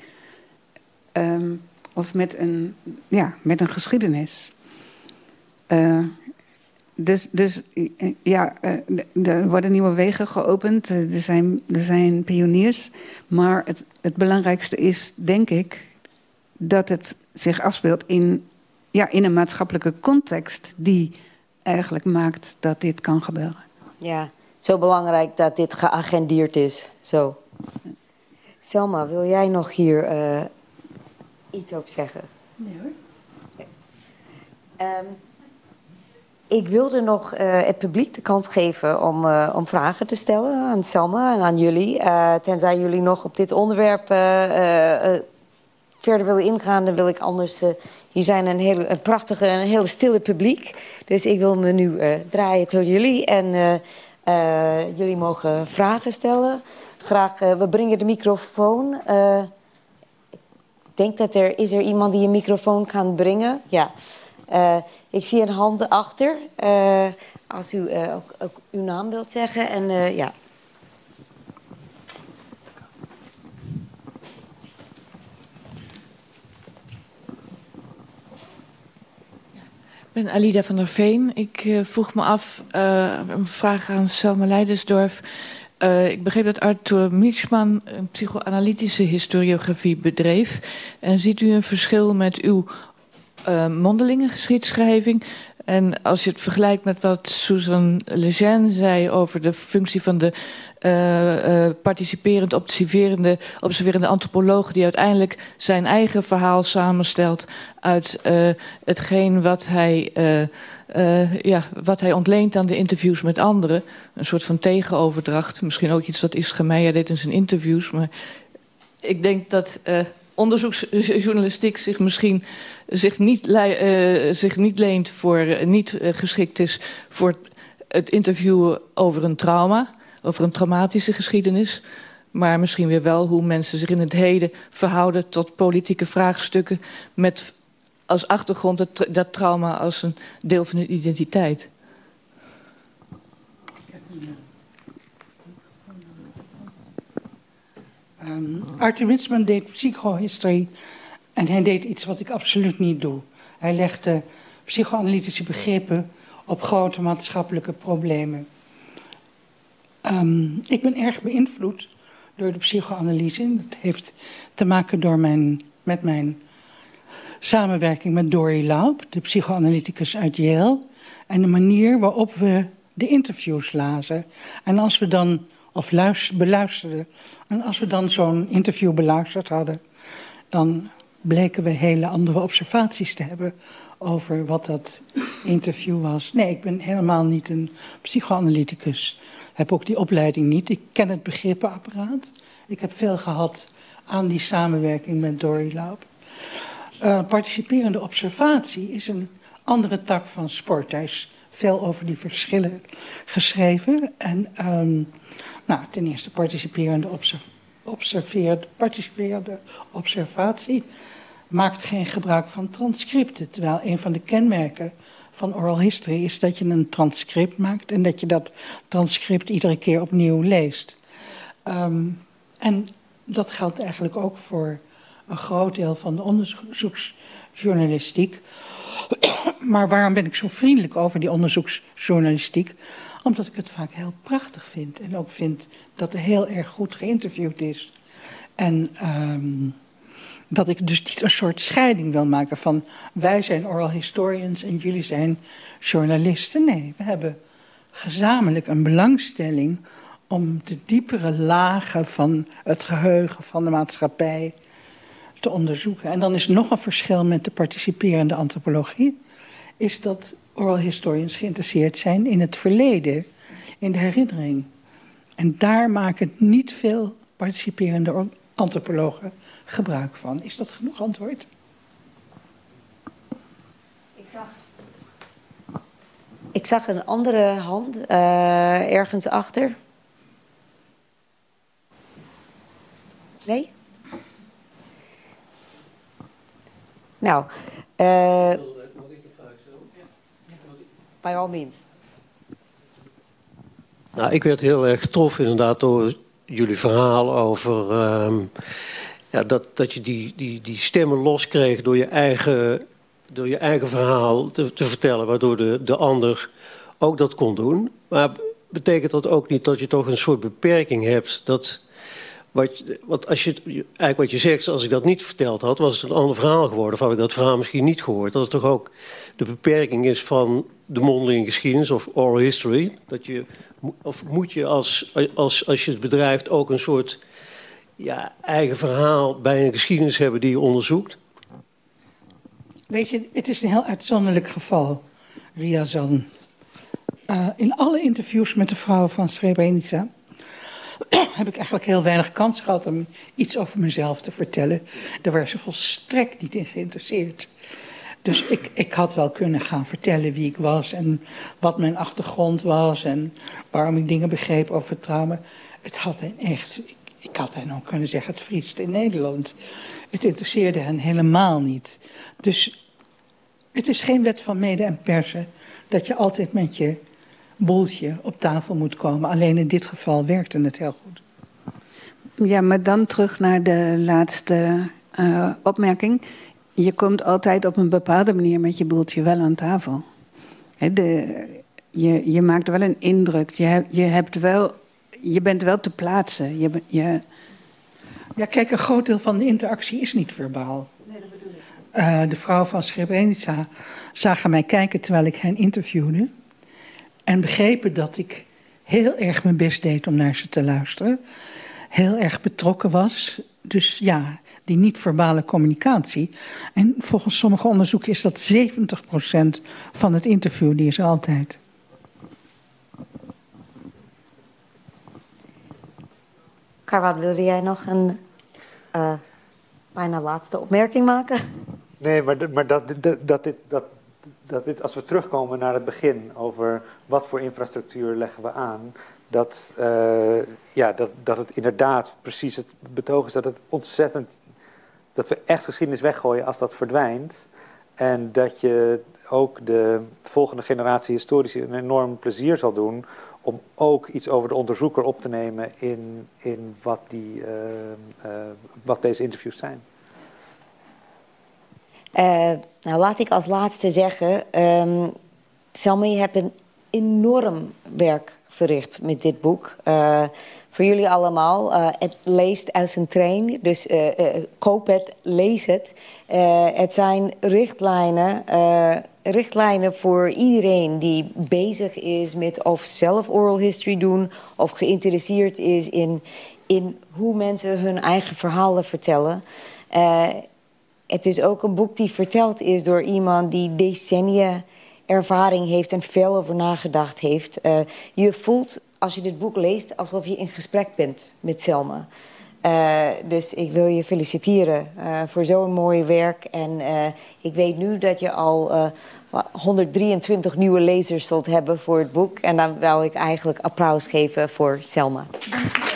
Um, of met een, ja, met een geschiedenis. Uh, dus, dus ja, uh, er worden nieuwe wegen geopend. Uh, er, zijn, er zijn pioniers. Maar het, het belangrijkste is, denk ik, dat het zich afspeelt in, ja, in een maatschappelijke context die eigenlijk maakt dat dit kan gebeuren. Ja, zo belangrijk dat dit geagendeerd is. Zo. Selma, wil jij nog hier uh, iets op zeggen? Nee hoor. Okay. Um, ik wilde nog uh, het publiek de kans geven om, uh, om vragen te stellen aan Selma en aan jullie. Uh, tenzij jullie nog op dit onderwerp uh, uh, verder willen ingaan, dan wil ik anders... Uh, hier zijn een, hele, een prachtige en een hele stille publiek. Dus ik wil me nu uh, draaien tot jullie. En uh, uh, jullie mogen vragen stellen. Graag, uh, we brengen de microfoon. Uh, ik denk dat er... Is er iemand die een microfoon kan brengen? Ja. Uh, ik zie een hand achter. Uh, als u uh, ook, ook uw naam wilt zeggen. En uh, ja... Ik ben Alida van der Veen. Ik uh, vroeg me af, uh, een vraag aan Selma Leidersdorf. Uh, ik begreep dat Arthur Michman een psychoanalytische historiografie bedreef. En ziet u een verschil met uw uh, mondelinge geschiedschrijving? En als je het vergelijkt met wat Susan Lejeune zei over de functie van de uh, uh, participerend observerende, observerende antropoloog die uiteindelijk zijn eigen verhaal samenstelt uit uh, hetgeen wat hij, uh, uh, ja, wat hij ontleent aan de interviews met anderen. Een soort van tegenoverdracht. Misschien ook iets wat Ischa Meijer deed in zijn interviews. Maar ik denk dat uh, onderzoeksjournalistiek zich misschien zich niet, uh, zich niet leent voor, uh, niet uh, geschikt is voor het interviewen over een trauma, over een traumatische geschiedenis. Maar misschien weer wel hoe mensen zich in het heden verhouden tot politieke vraagstukken met als achtergrond dat, dat trauma als een deel van hun identiteit. Um, Arthur Michman deed psychohistorie en hij deed iets wat ik absoluut niet doe. Hij legde psychoanalytische begrippen op grote maatschappelijke problemen. Um, ik ben erg beïnvloed door de psychoanalyse. Dat heeft te maken door mijn, met mijn samenwerking met Dory Laub, de psychoanalyticus uit Yale, en de manier waarop we de interviews lazen. En als we dan of luister, beluisterde. En als we dan zo'n interview beluisterd hadden, dan bleken we hele andere observaties te hebben over wat dat interview was. Nee, ik ben helemaal niet een psychoanalyticus. Ik heb ook die opleiding niet. Ik ken het begrippenapparaat. Ik heb veel gehad aan die samenwerking met Dory Laub. Uh, participerende observatie is een andere tak van sport. Daar is veel over die verschillen geschreven. En um, nou, ten eerste participerende, observ participerende observatie maakt geen gebruik van transcripten. Terwijl een van de kenmerken van oral history is dat je een transcript maakt en dat je dat transcript iedere keer opnieuw leest. Um, en dat geldt eigenlijk ook voor een groot deel van de onderzoeksjournalistiek. Maar waarom ben ik zo vriendelijk over die onderzoeksjournalistiek? Omdat ik het vaak heel prachtig vind. En ook vind dat er heel erg goed geïnterviewd is. En um, dat ik dus niet een soort scheiding wil maken van wij zijn oral historians en jullie zijn journalisten. Nee, we hebben gezamenlijk een belangstelling om de diepere lagen van het geheugen van de maatschappij te onderzoeken. En dan is nog een verschil met de participerende antropologie, is dat oral historians geïnteresseerd zijn in het verleden, in de herinnering. En daar maken niet veel participerende antropologen gebruik van. Is dat genoeg antwoord? Ik zag, ik zag een andere hand uh, ergens achter. Nee? Nou, uh, by all means. Nou, ik werd heel erg getroffen inderdaad door jullie verhaal over um, ja, dat, dat je die, die, die stemmen loskreeg door je eigen, door je eigen verhaal te, te vertellen, waardoor de, de ander ook dat kon doen. Maar betekent dat ook niet dat je toch een soort beperking hebt dat... Wat, wat als je, eigenlijk wat je zegt, als ik dat niet verteld had, was het een ander verhaal geworden. Of had ik dat verhaal misschien niet gehoord. Dat het toch ook de beperking is van de mondelinge geschiedenis of oral history. Dat je, of moet je als, als, als je het bedrijft ook een soort ja, eigen verhaal bij een geschiedenis hebben die je onderzoekt? Weet je, het is een heel uitzonderlijk geval, Riazan. Uh, in alle interviews met de vrouwen van Srebrenica heb ik eigenlijk heel weinig kans gehad om iets over mezelf te vertellen. Daar waren ze volstrekt niet in geïnteresseerd. Dus ik, ik had wel kunnen gaan vertellen wie ik was en wat mijn achtergrond was en waarom ik dingen begreep over trauma. Het had hen echt, ik, ik had hen ook kunnen zeggen, het vriest in Nederland. Het interesseerde hen helemaal niet. Dus het is geen wet van mede en persen dat je altijd met je boeltje op tafel moet komen. Alleen in dit geval werkte het heel goed. Ja, maar dan terug naar de laatste uh, opmerking. Je komt altijd op een bepaalde manier met je boeltje wel aan tafel. He, de, je, je maakt wel een indruk. Je, heb, je, hebt wel, je bent wel te plaatsen. Je, je... Ja, kijk, een groot deel van de interactie is niet verbaal. Nee, dat bedoel ik. Uh, de vrouw van Srebrenica zagen mij kijken terwijl ik hen interviewde. En begrepen dat ik heel erg mijn best deed om naar ze te luisteren. Heel erg betrokken was. Dus ja, die niet-verbale communicatie. En volgens sommige onderzoeken is dat zeventig procent van het interview. Die is er altijd. Karwat, wilde jij nog een uh, bijna laatste opmerking maken? Nee, maar, maar dat, dat, dat, dit, dat, dat dit, als we terugkomen naar het begin over wat voor infrastructuur leggen we aan, dat, uh, ja, dat, dat het inderdaad precies het betoog is dat het ontzettend, dat we echt geschiedenis weggooien als dat verdwijnt. En dat je ook de volgende generatie historici een enorm plezier zal doen om ook iets over de onderzoeker op te nemen in, in wat, die, uh, uh, wat deze interviews zijn. Uh, nou, laat ik als laatste zeggen, um, Selma, je hebt een enorm werk verricht met dit boek. Uh, voor jullie allemaal. Uh, het leest als een trein, dus uh, uh, koop het, lees het. Uh, het zijn richtlijnen uh, richtlijnen voor iedereen die bezig is met of zelf oral history doen of geïnteresseerd is in, in hoe mensen hun eigen verhalen vertellen. Uh, het is ook een boek die verteld is door iemand die decennia ervaring heeft en veel over nagedacht heeft. Uh, je voelt als je dit boek leest alsof je in gesprek bent met Selma. Uh, dus ik wil je feliciteren uh, voor zo'n mooi werk. En uh, ik weet nu dat je al uh, honderddrieëntwintig nieuwe lezers zult hebben voor het boek. En dan wil ik eigenlijk applaus geven voor Selma. Dank je.